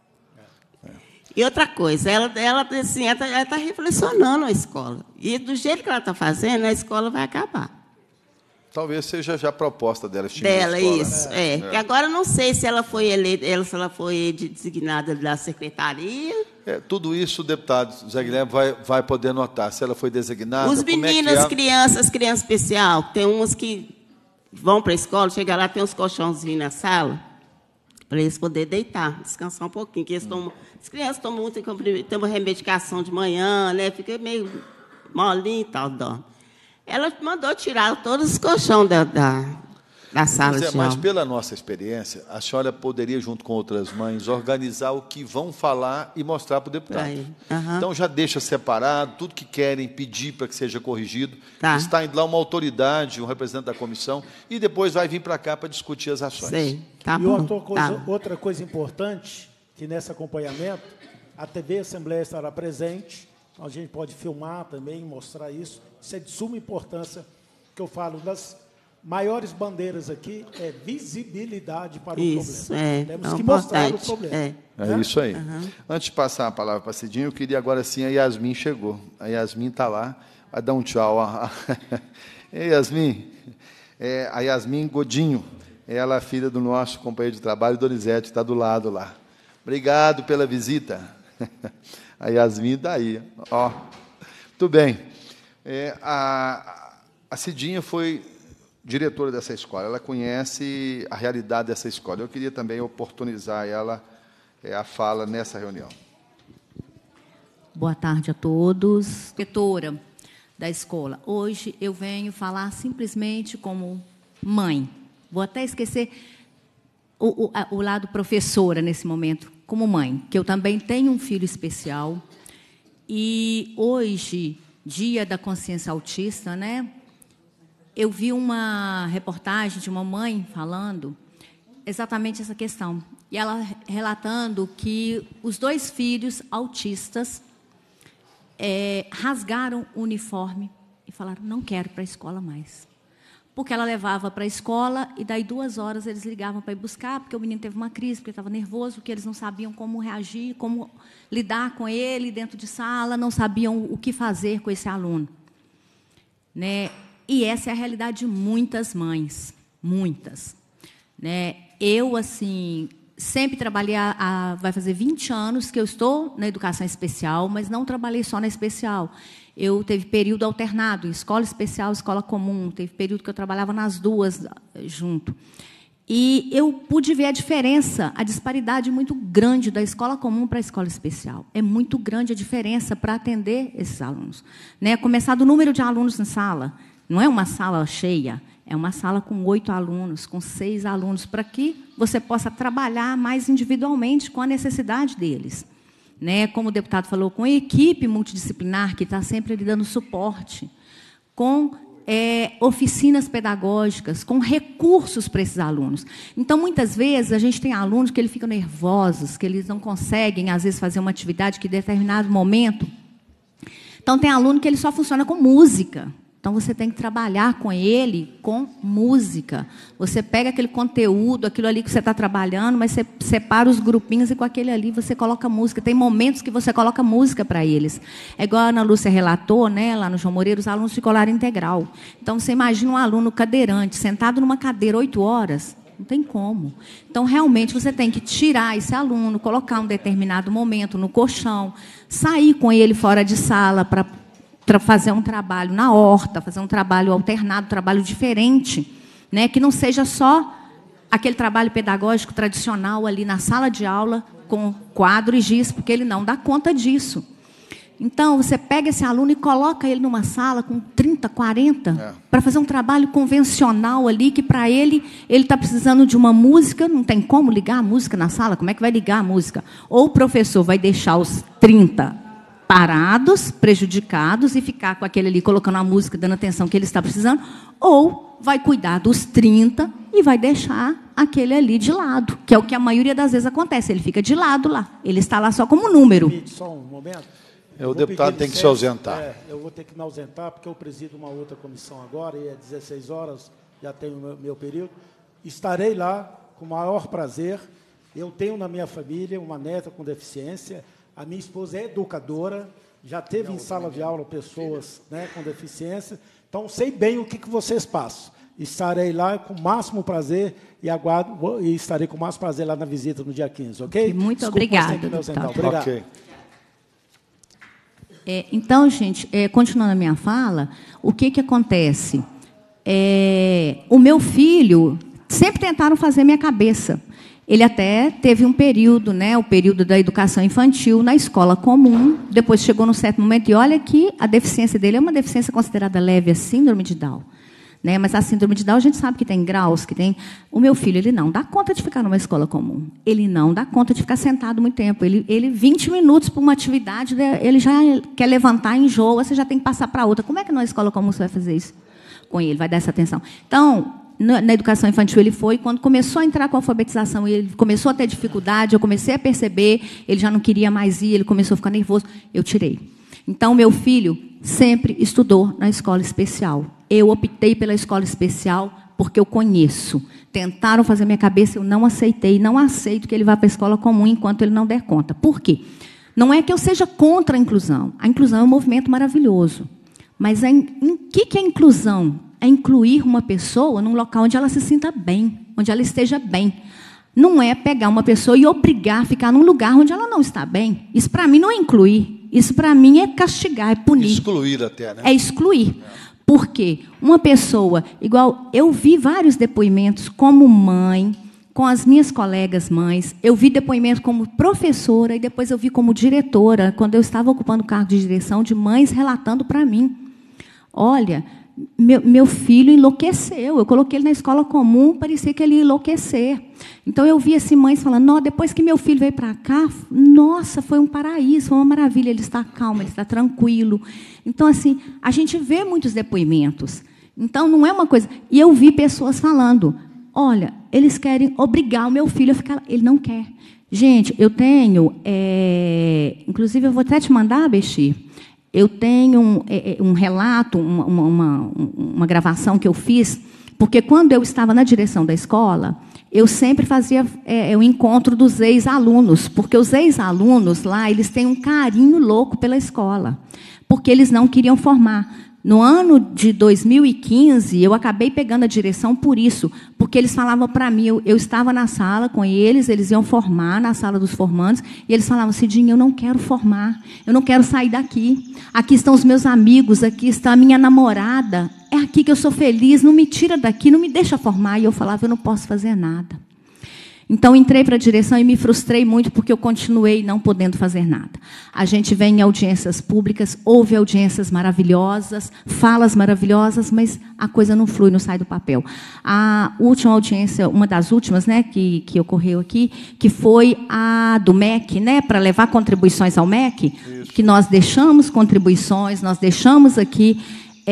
Speaker 5: E outra coisa, ela está reflexionando a escola. E do jeito que ela está fazendo, a escola vai acabar.
Speaker 1: Talvez seja já a proposta dela.
Speaker 5: Isso. E agora eu não sei se ela foi eleita, se ela foi designada da secretaria.
Speaker 1: Tudo isso o deputado Zé Guilherme vai poder notar. Se ela foi designada.
Speaker 5: Os meninos, crianças especial, tem umas que vão para a escola, chega lá, tem uns colchãozinhos na sala, para eles poderem deitar, descansar um pouquinho. Que as crianças tomam muito, tem uma remedicação de manhã, né? Fica meio molinho e tal, dorme. Ela mandou tirar todos os colchões da sala de aula.
Speaker 1: Mas pela nossa experiência, a senhora poderia, junto com outras mães, organizar o que vão falar e mostrar para o deputado. Então, já deixa separado, tudo que querem pedir para que seja corrigido. Está indo lá uma autoridade, um representante da comissão, e depois vai vir para cá para discutir as ações.
Speaker 5: Sei,
Speaker 3: outra coisa importante, que nesse acompanhamento, a TV Assembleia estará presente, a gente pode filmar também, mostrar isso. Isso é de suma importância, que eu falo das maiores bandeiras aqui, é visibilidade para o problema. Temos que mostrar o problema.
Speaker 1: É isso aí. Antes de passar a palavra para a Cidinha, eu queria agora sim, a Yasmin chegou. A Yasmin está lá, vai dar um tchau. Ei, Yasmin, a Yasmin Godinho, ela é filha do nosso companheiro de trabalho, Donizete, está do lado lá. Obrigado pela visita. A Yasmin está aí. Ó. Muito bem. A Cidinha foi diretora dessa escola, ela conhece a realidade dessa escola. Eu queria também oportunizar ela a fala nessa reunião.
Speaker 7: Boa tarde a todos. Diretora da escola, hoje eu venho falar simplesmente como mãe. Vou até esquecer o lado professora nesse momento, como mãe, que eu também tenho um filho especial. E hoje, Dia da Consciência Autista, né? Eu vi uma reportagem de uma mãe falando exatamente essa questão. E ela relatando que os 2 filhos autistas rasgaram o uniforme e falaram, não quero ir para a escola mais. Porque ela levava para a escola e daí 2 horas eles ligavam para ir buscar, porque o menino teve uma crise, porque estava nervoso, porque eles não sabiam como reagir, como lidar com ele dentro de sala, não sabiam o que fazer com esse aluno. Né? E essa é a realidade de muitas mães, muitas. Né? Eu, assim, sempre trabalhei, vai fazer 20 anos que eu estou na educação especial, mas não trabalhei só na especial. Eu teve período alternado, escola especial, escola comum, teve período que eu trabalhava nas duas junto. E eu pude ver a diferença, a disparidade muito grande da escola comum para a escola especial. É muito grande a diferença para atender esses alunos. Né? Começar do número de alunos na sala. Não é uma sala cheia, é uma sala com 8 alunos, com 6 alunos, para que você possa trabalhar mais individualmente com a necessidade deles. Né? Como o deputado falou, com a equipe multidisciplinar, que está sempre lhe dando suporte, com oficinas pedagógicas, com recursos para esses alunos. Então, muitas vezes, a gente tem alunos que eles ficam nervosos, que eles não conseguem, às vezes, fazer uma atividade que, em determinado momento... Então, tem aluno que ele só funciona com música. Então, você tem que trabalhar com ele com música. Você pega aquele conteúdo, aquilo ali que você está trabalhando, mas você separa os grupinhos e com aquele ali você coloca música. Tem momentos que você coloca música para eles. É igual a Ana Lúcia relatou, né, lá no João Moreira, os alunos de escolar integral. Então, você imagina um aluno cadeirante, sentado numa cadeira 8 horas. Não tem como. Então, realmente, você tem que tirar esse aluno, colocar um determinado momento no colchão, sair com ele fora de sala para fazer um trabalho na horta, fazer um trabalho alternado, um trabalho diferente, né, que não seja só aquele trabalho pedagógico tradicional ali na sala de aula, com quadro e giz, porque ele não dá conta disso. Então, você pega esse aluno e coloca ele numa sala com 30, 40, para fazer um trabalho convencional ali, que para ele está precisando de uma música, não tem como ligar a música na sala, como é que vai ligar a música? Ou o professor vai deixar os 30 parados, prejudicados, e ficar com aquele ali, colocando a música, dando atenção que ele está precisando, ou vai cuidar dos 30 e vai deixar aquele ali de lado, que é o que a maioria das vezes acontece, ele fica de lado lá, ele está lá só como número.
Speaker 3: Só um momento.
Speaker 1: O deputado tem que se ausentar.
Speaker 3: Eu vou ter que me ausentar, porque eu presido uma outra comissão agora, e é 16 horas, já tenho o meu período. Estarei lá com o maior prazer. Eu tenho na minha família uma neta com deficiência. A minha esposa é educadora, já teve em sala de aula pessoas, né, com deficiência, então sei bem o que vocês passam. Estarei lá com o máximo prazer e aguardo, e estarei com o máximo prazer lá na visita no dia 15, ok?
Speaker 7: Muito obrigada.
Speaker 3: Obrigado.
Speaker 1: Okay.
Speaker 7: Então, gente, continuando a minha fala, o que acontece? O meu filho, sempre tentaram fazer minha cabeça. Ele até teve um período, né, o período da educação infantil na escola comum, depois chegou num certo momento, e olha que a deficiência dele é uma deficiência considerada leve, a síndrome de Down. Né? Mas a síndrome de Down, a gente sabe que tem graus, que tem... O meu filho, ele não dá conta de ficar numa escola comum. Ele não dá conta de ficar sentado muito tempo. Ele 20 minutos para uma atividade, ele já quer levantar, enjoa, você já tem que passar para outra. Como é que na escola comum você vai fazer isso com ele? Vai dar essa atenção. Então, na educação infantil ele foi, quando começou a entrar com a alfabetização, ele começou a ter dificuldade, eu comecei a perceber, ele já não queria mais ir, ele começou a ficar nervoso, eu tirei. Então, meu filho sempre estudou na escola especial. Eu optei pela escola especial porque eu conheço. Tentaram fazer minha cabeça, eu não aceitei, não aceito que ele vá para a escola comum enquanto ele não der conta. Por quê? Não é que eu seja contra a inclusão é um movimento maravilhoso. Mas em que é inclusão? É incluir uma pessoa num local onde ela se sinta bem, onde ela esteja bem. Não é pegar uma pessoa e obrigar a ficar num lugar onde ela não está bem. Isso, para mim, não é incluir. Isso, para mim, é castigar, é punir.
Speaker 1: Excluir até, né?
Speaker 7: É excluir. Por quê? Uma pessoa, igual... Eu vi vários depoimentos como mãe, com as minhas colegas mães. Eu vi depoimento como professora e depois eu vi como diretora, quando eu estava ocupando o cargo de direção, de mães relatando para mim. Olha... Meu filho enlouqueceu. Eu coloquei ele na escola comum, parecia que ele ia enlouquecer. Então, eu vi assim, mães falando, depois que meu filho veio para cá, nossa, foi um paraíso, foi uma maravilha, ele está calmo, ele está tranquilo. Então, assim, a gente vê muitos depoimentos. Então, não é uma coisa... E eu vi pessoas falando, olha, eles querem obrigar o meu filho a ficar... Ele não quer. Gente, eu tenho... Inclusive, eu vou até te mandar, Bexi. Eu tenho um relato, uma gravação que eu fiz, porque quando eu estava na direção da escola, eu sempre fazia o encontro dos ex-alunos, porque os ex-alunos lá, eles têm um carinho louco pela escola, porque eles não queriam formar. No ano de 2015, eu acabei pegando a direção por isso, porque eles falavam para mim, eu estava na sala com eles iam formar na sala dos formandos, e eles falavam, Cidinha, eu não quero formar, eu não quero sair daqui. Aqui estão os meus amigos, aqui está a minha namorada, é aqui que eu sou feliz, não me tira daqui, não me deixa formar. E eu falava, eu não posso fazer nada. Então, entrei para a direção e me frustrei muito, porque eu continuei não podendo fazer nada. A gente vem em audiências públicas, houve audiências maravilhosas, falas maravilhosas, mas a coisa não flui, não sai do papel. A última audiência, uma das últimas, né, que ocorreu aqui, que foi a do MEC, né, para levar contribuições ao MEC, isso. Que nós deixamos contribuições, nós deixamos aqui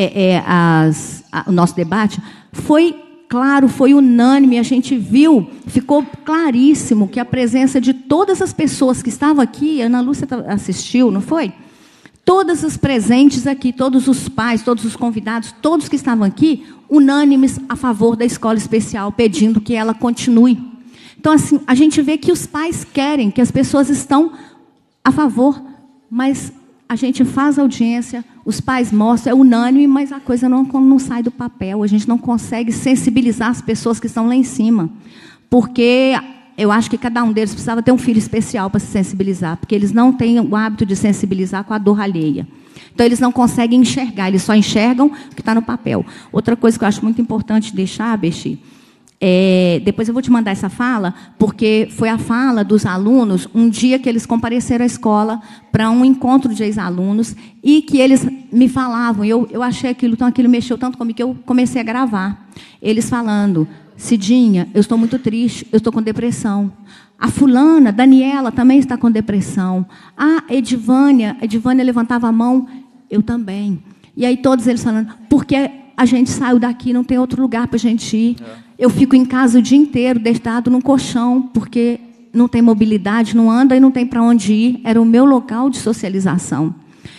Speaker 7: o nosso debate, foi... Claro, foi unânime, a gente viu, ficou claríssimo que a presença de todas as pessoas que estavam aqui, a Ana Lúcia assistiu, não foi? Todas as presentes aqui, todos os pais, todos os convidados, todos que estavam aqui, unânimes a favor da escola especial, pedindo que ela continue. Então, assim, a gente vê que os pais querem, que as pessoas estão a favor, mas a gente faz audiência, os pais mostram, é unânime, mas a coisa não sai do papel. A gente não consegue sensibilizar as pessoas que estão lá em cima. Porque eu acho que cada um deles precisava ter um filho especial para se sensibilizar, porque eles não têm o hábito de sensibilizar com a dor alheia. Então, eles não conseguem enxergar, eles só enxergam o que está no papel. Outra coisa que eu acho muito importante deixar, Bexi, depois eu vou te mandar essa fala, porque foi a fala dos alunos, um dia que eles compareceram à escola para um encontro de ex-alunos, e que eles me falavam, eu achei aquilo, então aquilo mexeu tanto comigo que eu comecei a gravar. Eles falando, Cidinha, eu estou muito triste, eu estou com depressão. A fulana, Daniela, também está com depressão. A Edivânia levantava a mão, eu também. E aí todos eles falando, porque a gente saiu daqui, não tem outro lugar para a gente ir. Eu fico em casa o dia inteiro, deitado num colchão, porque não tem mobilidade, não anda e não tem para onde ir. Era o meu local de socialização.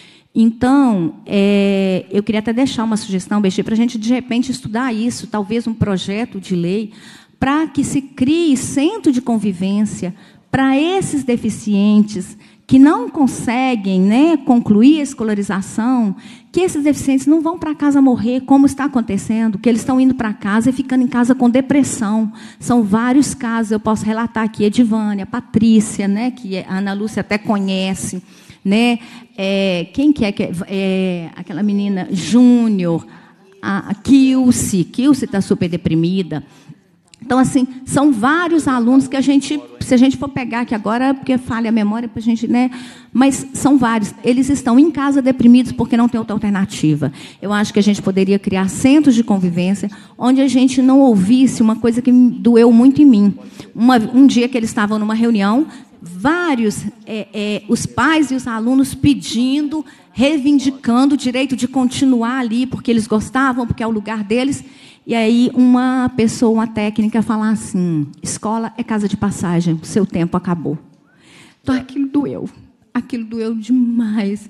Speaker 7: Então, eu queria até deixar uma sugestão, Bexi, para a gente, de repente, estudar isso, talvez um projeto de lei, para que se crie centro de convivência para esses deficientes que não conseguem, né, concluir a escolarização, que esses deficientes não vão para casa morrer, como está acontecendo, que eles estão indo para casa e ficando em casa com depressão. São vários casos, eu posso relatar aqui, Edivânia, Patrícia, né, que a Ana Lúcia até conhece, né, quem que é aquela menina, Júnior, a Kilce está super deprimida. Então, assim, são vários alunos que a gente, se a gente for pegar aqui agora, porque falha a memória para a gente, né? Mas são vários. Eles estão em casa deprimidos porque não tem outra alternativa. Eu acho que a gente poderia criar centros de convivência onde a gente não ouvisse uma coisa que doeu muito em mim. Um dia que eles estavam numa reunião, vários, os pais e os alunos pedindo, reivindicando o direito de continuar ali, porque eles gostavam, porque é o lugar deles. E aí uma pessoa, uma técnica, falar assim: escola é casa de passagem, seu tempo acabou. Então aquilo doeu demais.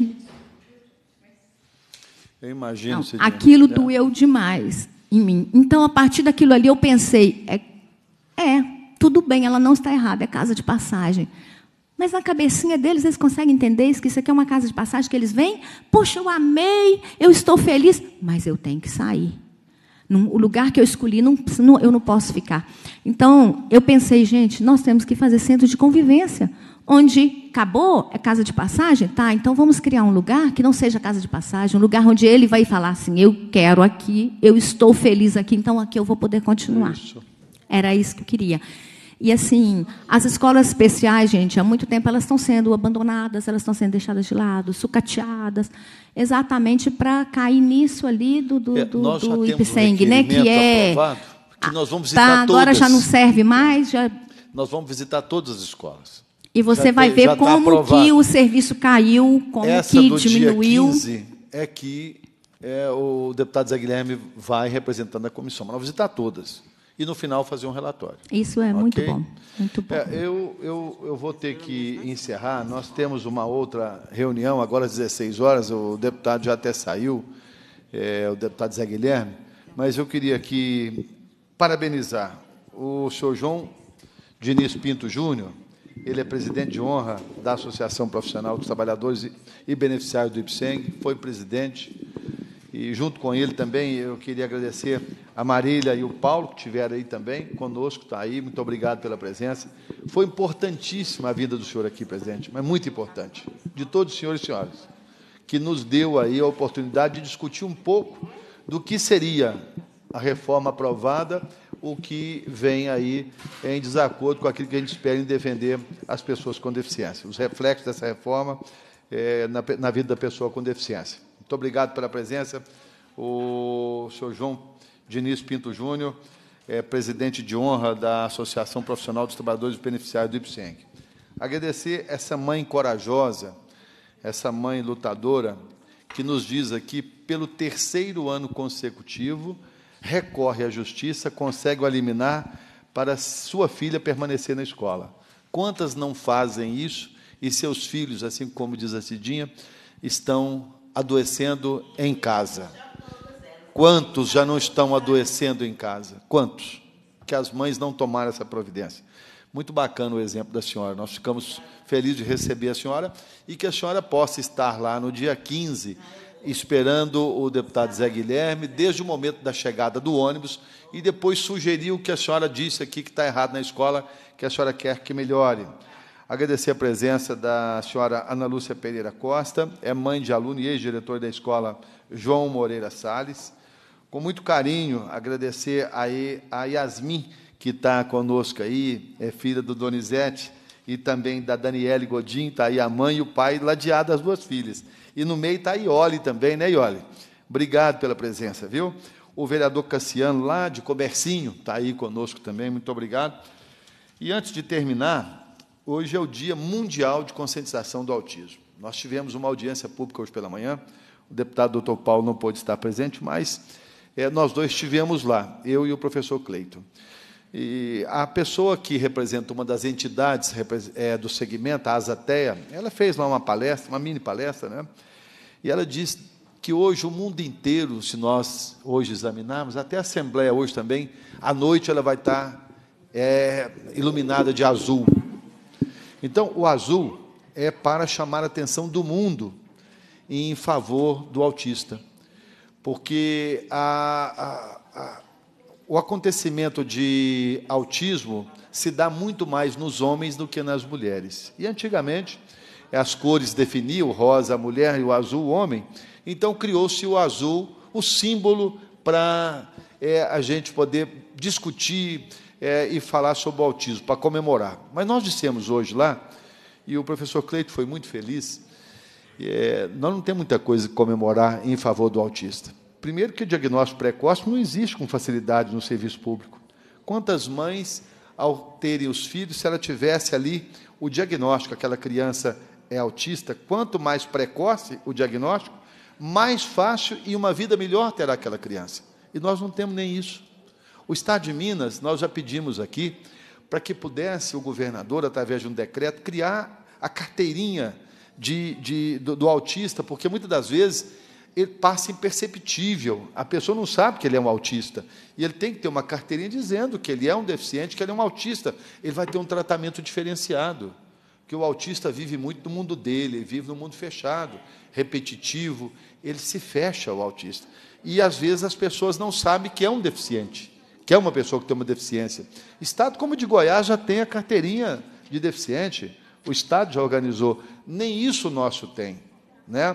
Speaker 1: Eu imagino.
Speaker 7: Aquilo doeu demais em mim. Então, a partir daquilo ali, eu pensei, tudo bem, ela não está errada, é casa de passagem. Mas na cabecinha deles, eles conseguem entender que isso aqui é uma casa de passagem, que eles vêm, poxa, eu amei, eu estou feliz, mas eu tenho que sair. O lugar que eu escolhi, eu não posso ficar. Então, eu pensei, gente, nós temos que fazer centro de convivência, onde acabou, é casa de passagem? Tá, então vamos criar um lugar que não seja casa de passagem, um lugar onde ele vai falar assim, eu quero aqui, eu estou feliz aqui, então aqui eu vou poder continuar. Isso. Era isso que eu queria. E, assim, as escolas especiais, gente, há muito tempo elas estão sendo abandonadas, elas estão sendo deixadas de lado, sucateadas, exatamente para cair nisso ali do IPSENG, né? Que é...
Speaker 1: que nós vamos visitar todas.
Speaker 7: Agora já não serve mais.
Speaker 1: Nós vamos visitar todas as escolas.
Speaker 7: E você vai ver como que o serviço caiu, como que diminuiu.
Speaker 1: Dia 15 é que o deputado Zé Guilherme vai representando a comissão. Mas nós vamos visitar todas. E, no final, fazer um relatório.
Speaker 7: Isso é muito bom. Muito bom.
Speaker 1: Eu vou ter que encerrar. Nós temos uma outra reunião, agora às 16 horas. O deputado já até saiu, o deputado Zé Guilherme. Mas eu queria aqui parabenizar o senhor João Diniz Pinto Júnior. Ele é presidente de honra da Associação Profissional dos Trabalhadores e Beneficiários do IPSENG, foi presidente. E, junto com ele também, eu queria agradecer a Marília e o Paulo, que estiveram aí também conosco, está aí, muito obrigado pela presença. Foi importantíssima a vinda do senhor aqui, presidente, mas muito importante, de todos os senhores e senhoras, que nos deu aí a oportunidade de discutir um pouco do que seria a reforma aprovada, o que vem aí em desacordo com aquilo que a gente espera em defender as pessoas com deficiência, os reflexos dessa reforma na vida da pessoa com deficiência. Muito obrigado pela presença. O senhor João Diniz Pinto Júnior, presidente de honra da Associação Profissional dos Trabalhadores e Beneficiários do IPSENG. Agradecer essa mãe corajosa, essa mãe lutadora, que nos diz aqui, pelo 3º ano consecutivo, recorre à justiça, consegue o liminar para sua filha permanecer na escola. Quantas não fazem isso e seus filhos, assim como diz a Cidinha, estão adoecendo em casa? Quantos já não estão adoecendo em casa? Quantos? Que as mães não tomaram essa providência. Muito bacana o exemplo da senhora. Nós ficamos felizes de receber a senhora e que a senhora possa estar lá no dia 15, esperando o deputado Zé Guilherme, desde o momento da chegada do ônibus, e depois sugerir o que a senhora disse aqui, que está errado na escola, que a senhora quer que melhore. Agradecer a presença da senhora Ana Lúcia Pereira Costa, é mãe de aluno e ex-diretor da escola João Moreira Salles. Com muito carinho, agradecer a Yasmin, que está conosco aí, é filha do Donizete, e também da Daniele Godin, está aí a mãe e o pai, ladeado as duas filhas. E no meio está a Iole também, né, Iole? Obrigado pela presença, viu? O vereador Cassiano, lá de Comercinho, está aí conosco também, muito obrigado. E, antes de terminar, hoje é o Dia Mundial de Conscientização do Autismo. Nós tivemos uma audiência pública hoje pela manhã, o deputado doutor Paulo não pôde estar presente, mas nós dois estivemos lá, eu e o professor Cleiton. E a pessoa que representa uma das entidades do segmento, a Asatea, ela fez lá uma palestra, uma mini palestra, né? E ela disse que hoje o mundo inteiro, se nós hoje examinarmos, até a Assembleia hoje também, à noite ela vai estar iluminada de azul. Então, o azul é para chamar a atenção do mundo em favor do autista, porque o acontecimento de autismo se dá muito mais nos homens do que nas mulheres. E, antigamente, as cores definiam, o rosa a mulher e o azul o homem, então criou-se o azul, o símbolo para a gente poder discutir e falar sobre o autismo, para comemorar. Mas nós dissemos hoje lá, e o professor Cleito foi muito feliz, nós não temos muita coisa que comemorar em favor do autista. Primeiro que o diagnóstico precoce não existe com facilidade no serviço público. Quantas mães, ao terem os filhos, se ela tivesse ali o diagnóstico, aquela criança é autista, quanto mais precoce o diagnóstico, mais fácil e uma vida melhor terá aquela criança. E nós não temos nem isso. O Estado de Minas, nós já pedimos aqui, para que pudesse o governador, através de um decreto, criar a carteirinha do autista, porque muitas das vezes ele passa imperceptível, a pessoa não sabe que ele é um autista, e ele tem que ter uma carteirinha dizendo que ele é um deficiente, que ele é um autista, ele vai ter um tratamento diferenciado, porque o autista vive muito no mundo dele, ele vive no mundo fechado, repetitivo, ele se fecha, o autista, e às vezes as pessoas não sabem que é um deficiente, que é uma pessoa que tem uma deficiência. Estado como o de Goiás já tem a carteirinha de deficiente, o Estado já organizou, nem isso o nosso tem, né?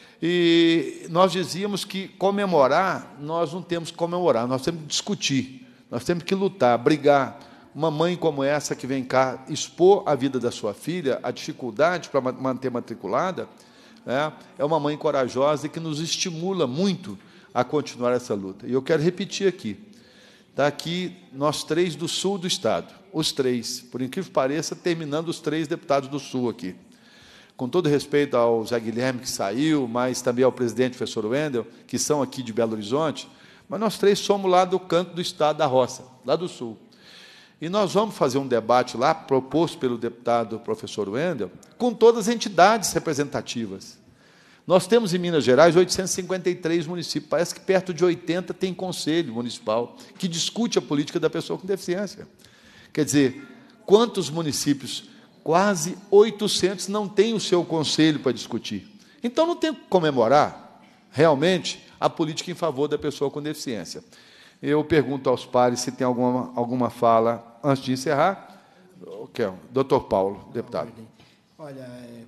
Speaker 1: E nós dizíamos que comemorar, nós não temos que comemorar, nós temos que discutir, nós temos que lutar, brigar. Uma mãe como essa que vem cá expor a vida da sua filha, a dificuldade para manter matriculada, né, é uma mãe corajosa e que nos estimula muito a continuar essa luta. E eu quero repetir aqui, está aqui nós três do sul do Estado, os três, por incrível que pareça, terminando os 3 deputados do sul aqui. Com todo respeito ao Zé Guilherme, que saiu, mas também ao presidente, professor Wendel, que são aqui de Belo Horizonte, mas nós 3 somos lá do canto do estado da roça, lá do sul. E nós vamos fazer um debate lá, proposto pelo deputado professor Wendel, com todas as entidades representativas. Nós temos em Minas Gerais 853 municípios, parece que perto de 80 tem conselho municipal, que discute a política da pessoa com deficiência. Quer dizer, quantos municípios? Quase 800 não têm o seu conselho para discutir. Então, não tem que comemorar, realmente, a política em favor da pessoa com deficiência. Eu pergunto aos pares se tem alguma fala, antes de encerrar. Doutor Paulo, deputado.
Speaker 3: Olha,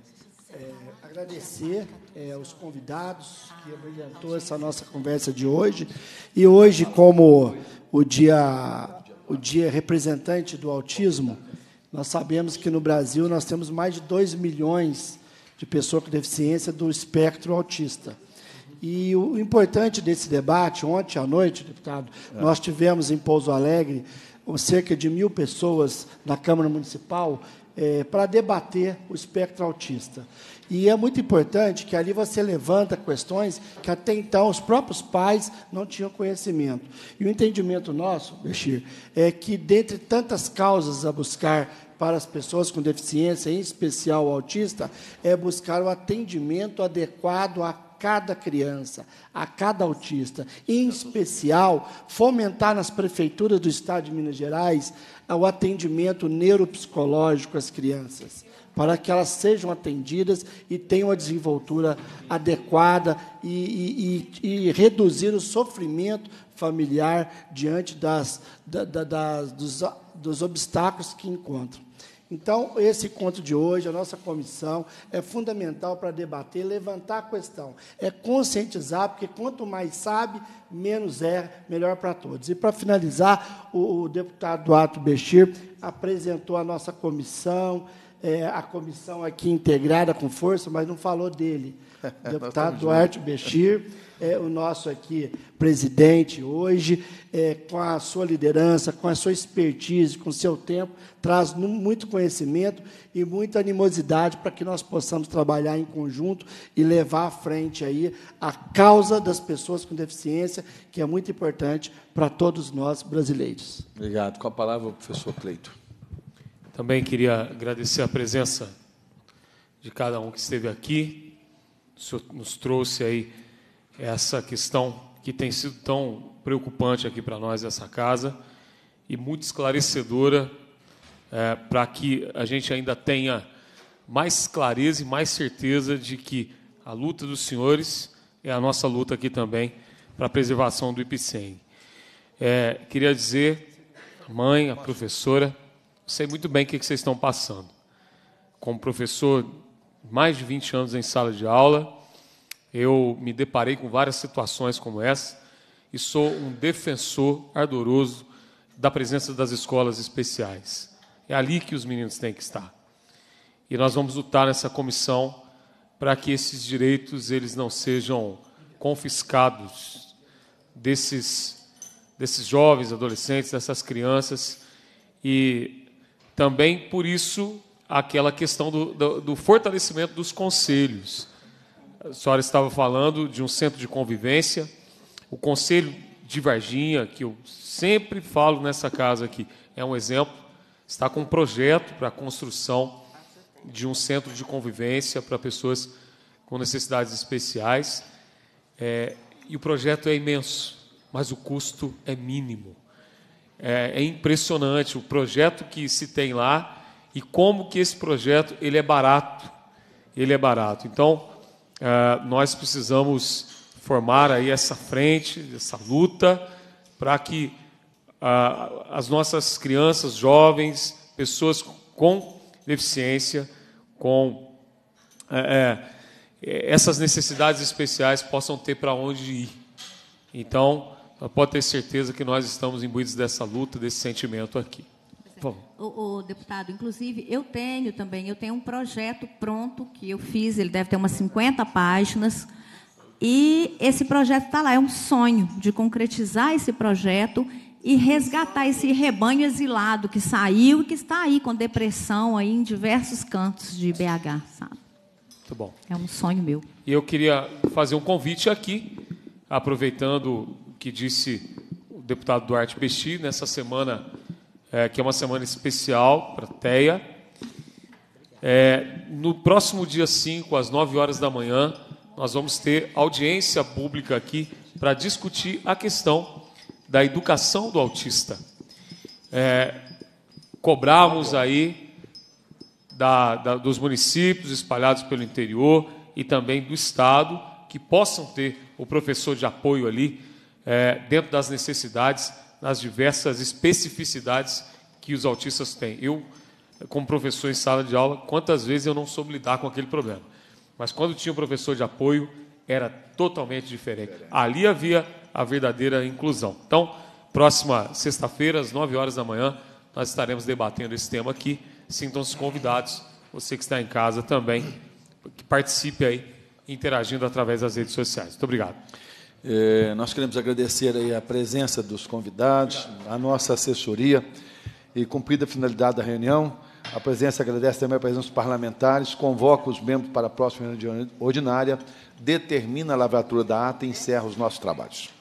Speaker 3: agradecer aos convidados que abrilhantou essa nossa conversa de hoje. E hoje, como o dia representante do autismo, nós sabemos que no Brasil nós temos mais de 2 milhões de pessoas com deficiência do espectro autista. E o importante desse debate, ontem à noite, deputado, nós tivemos em Pouso Alegre cerca de 1.000 pessoas na Câmara Municipal para debater o espectro autista. E é muito importante que ali você levanta questões que até então os próprios pais não tinham conhecimento. E o entendimento nosso, Bechir, é que, dentre tantas causas a buscar para as pessoas com deficiência, em especial o autista, é buscar o atendimento adequado a cada criança, a cada autista. Em especial, fomentar nas prefeituras do Estado de Minas Gerais o atendimento neuropsicológico às crianças, para que elas sejam atendidas e tenham a desenvoltura adequada e reduzir o sofrimento familiar diante dos obstáculos que encontram. Então, esse encontro de hoje, a nossa comissão, é fundamental para debater, levantar a questão. É conscientizar, porque quanto mais sabe, menos melhor para todos. E, para finalizar, o deputado Duarte Bechir apresentou a nossa comissão, a comissão aqui integrada com força, mas não falou dele. O deputado Duarte Bechir, o nosso aqui presidente hoje, com a sua liderança, com a sua expertise, com o seu tempo, traz muito conhecimento e muita animosidade para que nós possamos trabalhar em conjunto e levar à frente aí a causa das pessoas com deficiência, que é muito importante para todos nós brasileiros.
Speaker 1: Obrigado. Com a palavra, o professor Cleito.
Speaker 2: Também queria agradecer a presença de cada um que esteve aqui. O senhor nos trouxe aí essa questão que tem sido tão preocupante aqui para nós, essa casa, e muito esclarecedora para que a gente ainda tenha mais clareza e mais certeza de que a luta dos senhores é a nossa luta aqui também para a preservação do IPCEM. Queria dizer, a mãe, a professora, sei muito bem o que vocês estão passando. Como professor, mais de 20 anos em sala de aula, eu me deparei com várias situações como essa, e sou um defensor ardoroso da presença das escolas especiais. É ali que os meninos têm que estar. E nós vamos lutar nessa comissão para que esses direitos eles não sejam confiscados desses jovens, adolescentes, dessas crianças. E também, por isso, aquela questão do fortalecimento dos conselhos. A senhora estava falando de um centro de convivência. O Conselho de Varginha, que eu sempre falo nessa casa aqui, é um exemplo, está com um projeto para a construção de um centro de convivência para pessoas com necessidades especiais. E o projeto é imenso, mas o custo é mínimo. É impressionante o projeto que se tem lá e como que esse projeto ele é barato. Ele é barato. Então, nós precisamos formar aí essa frente, essa luta, para que as nossas crianças, jovens, pessoas com deficiência, com essas necessidades especiais possam ter para onde ir. Então, pode ter certeza que nós estamos imbuídos dessa luta, desse sentimento aqui.
Speaker 7: O deputado, inclusive, eu tenho um projeto pronto que eu fiz, ele deve ter umas 50 páginas, e esse projeto está lá, é um sonho de concretizar esse projeto e resgatar esse rebanho exilado que saiu e que está aí com depressão aí em diversos cantos de BH, sabe?
Speaker 2: Muito bom.
Speaker 7: É um sonho meu.
Speaker 2: E eu queria fazer um convite aqui, aproveitando o que disse o deputado Duarte Bexi, nessa semana, que é uma semana especial para a TEA. No próximo dia 5, às 9 horas da manhã, nós vamos ter audiência pública aqui para discutir a questão da educação do autista. Cobramos aí dos municípios espalhados pelo interior e também do Estado que possam ter o professor de apoio ali dentro das necessidades, nas diversas especificidades que os autistas têm. Eu, como professor em sala de aula, quantas vezes eu não soube lidar com aquele problema. Mas quando tinha um professor de apoio, era totalmente diferente. Ali havia a verdadeira inclusão. Então, próxima sexta-feira, às 9 horas da manhã, nós estaremos debatendo esse tema aqui. Sintam-se convidados, você que está em casa também, que participe aí, interagindo através das redes sociais. Muito obrigado.
Speaker 1: Nós queremos agradecer aí a presença dos convidados, a nossa assessoria, e cumprida a finalidade da reunião, a presença agradece também a presença dos parlamentares, convoca os membros para a próxima reunião ordinária, determina a lavratura da ata e encerra os nossos trabalhos.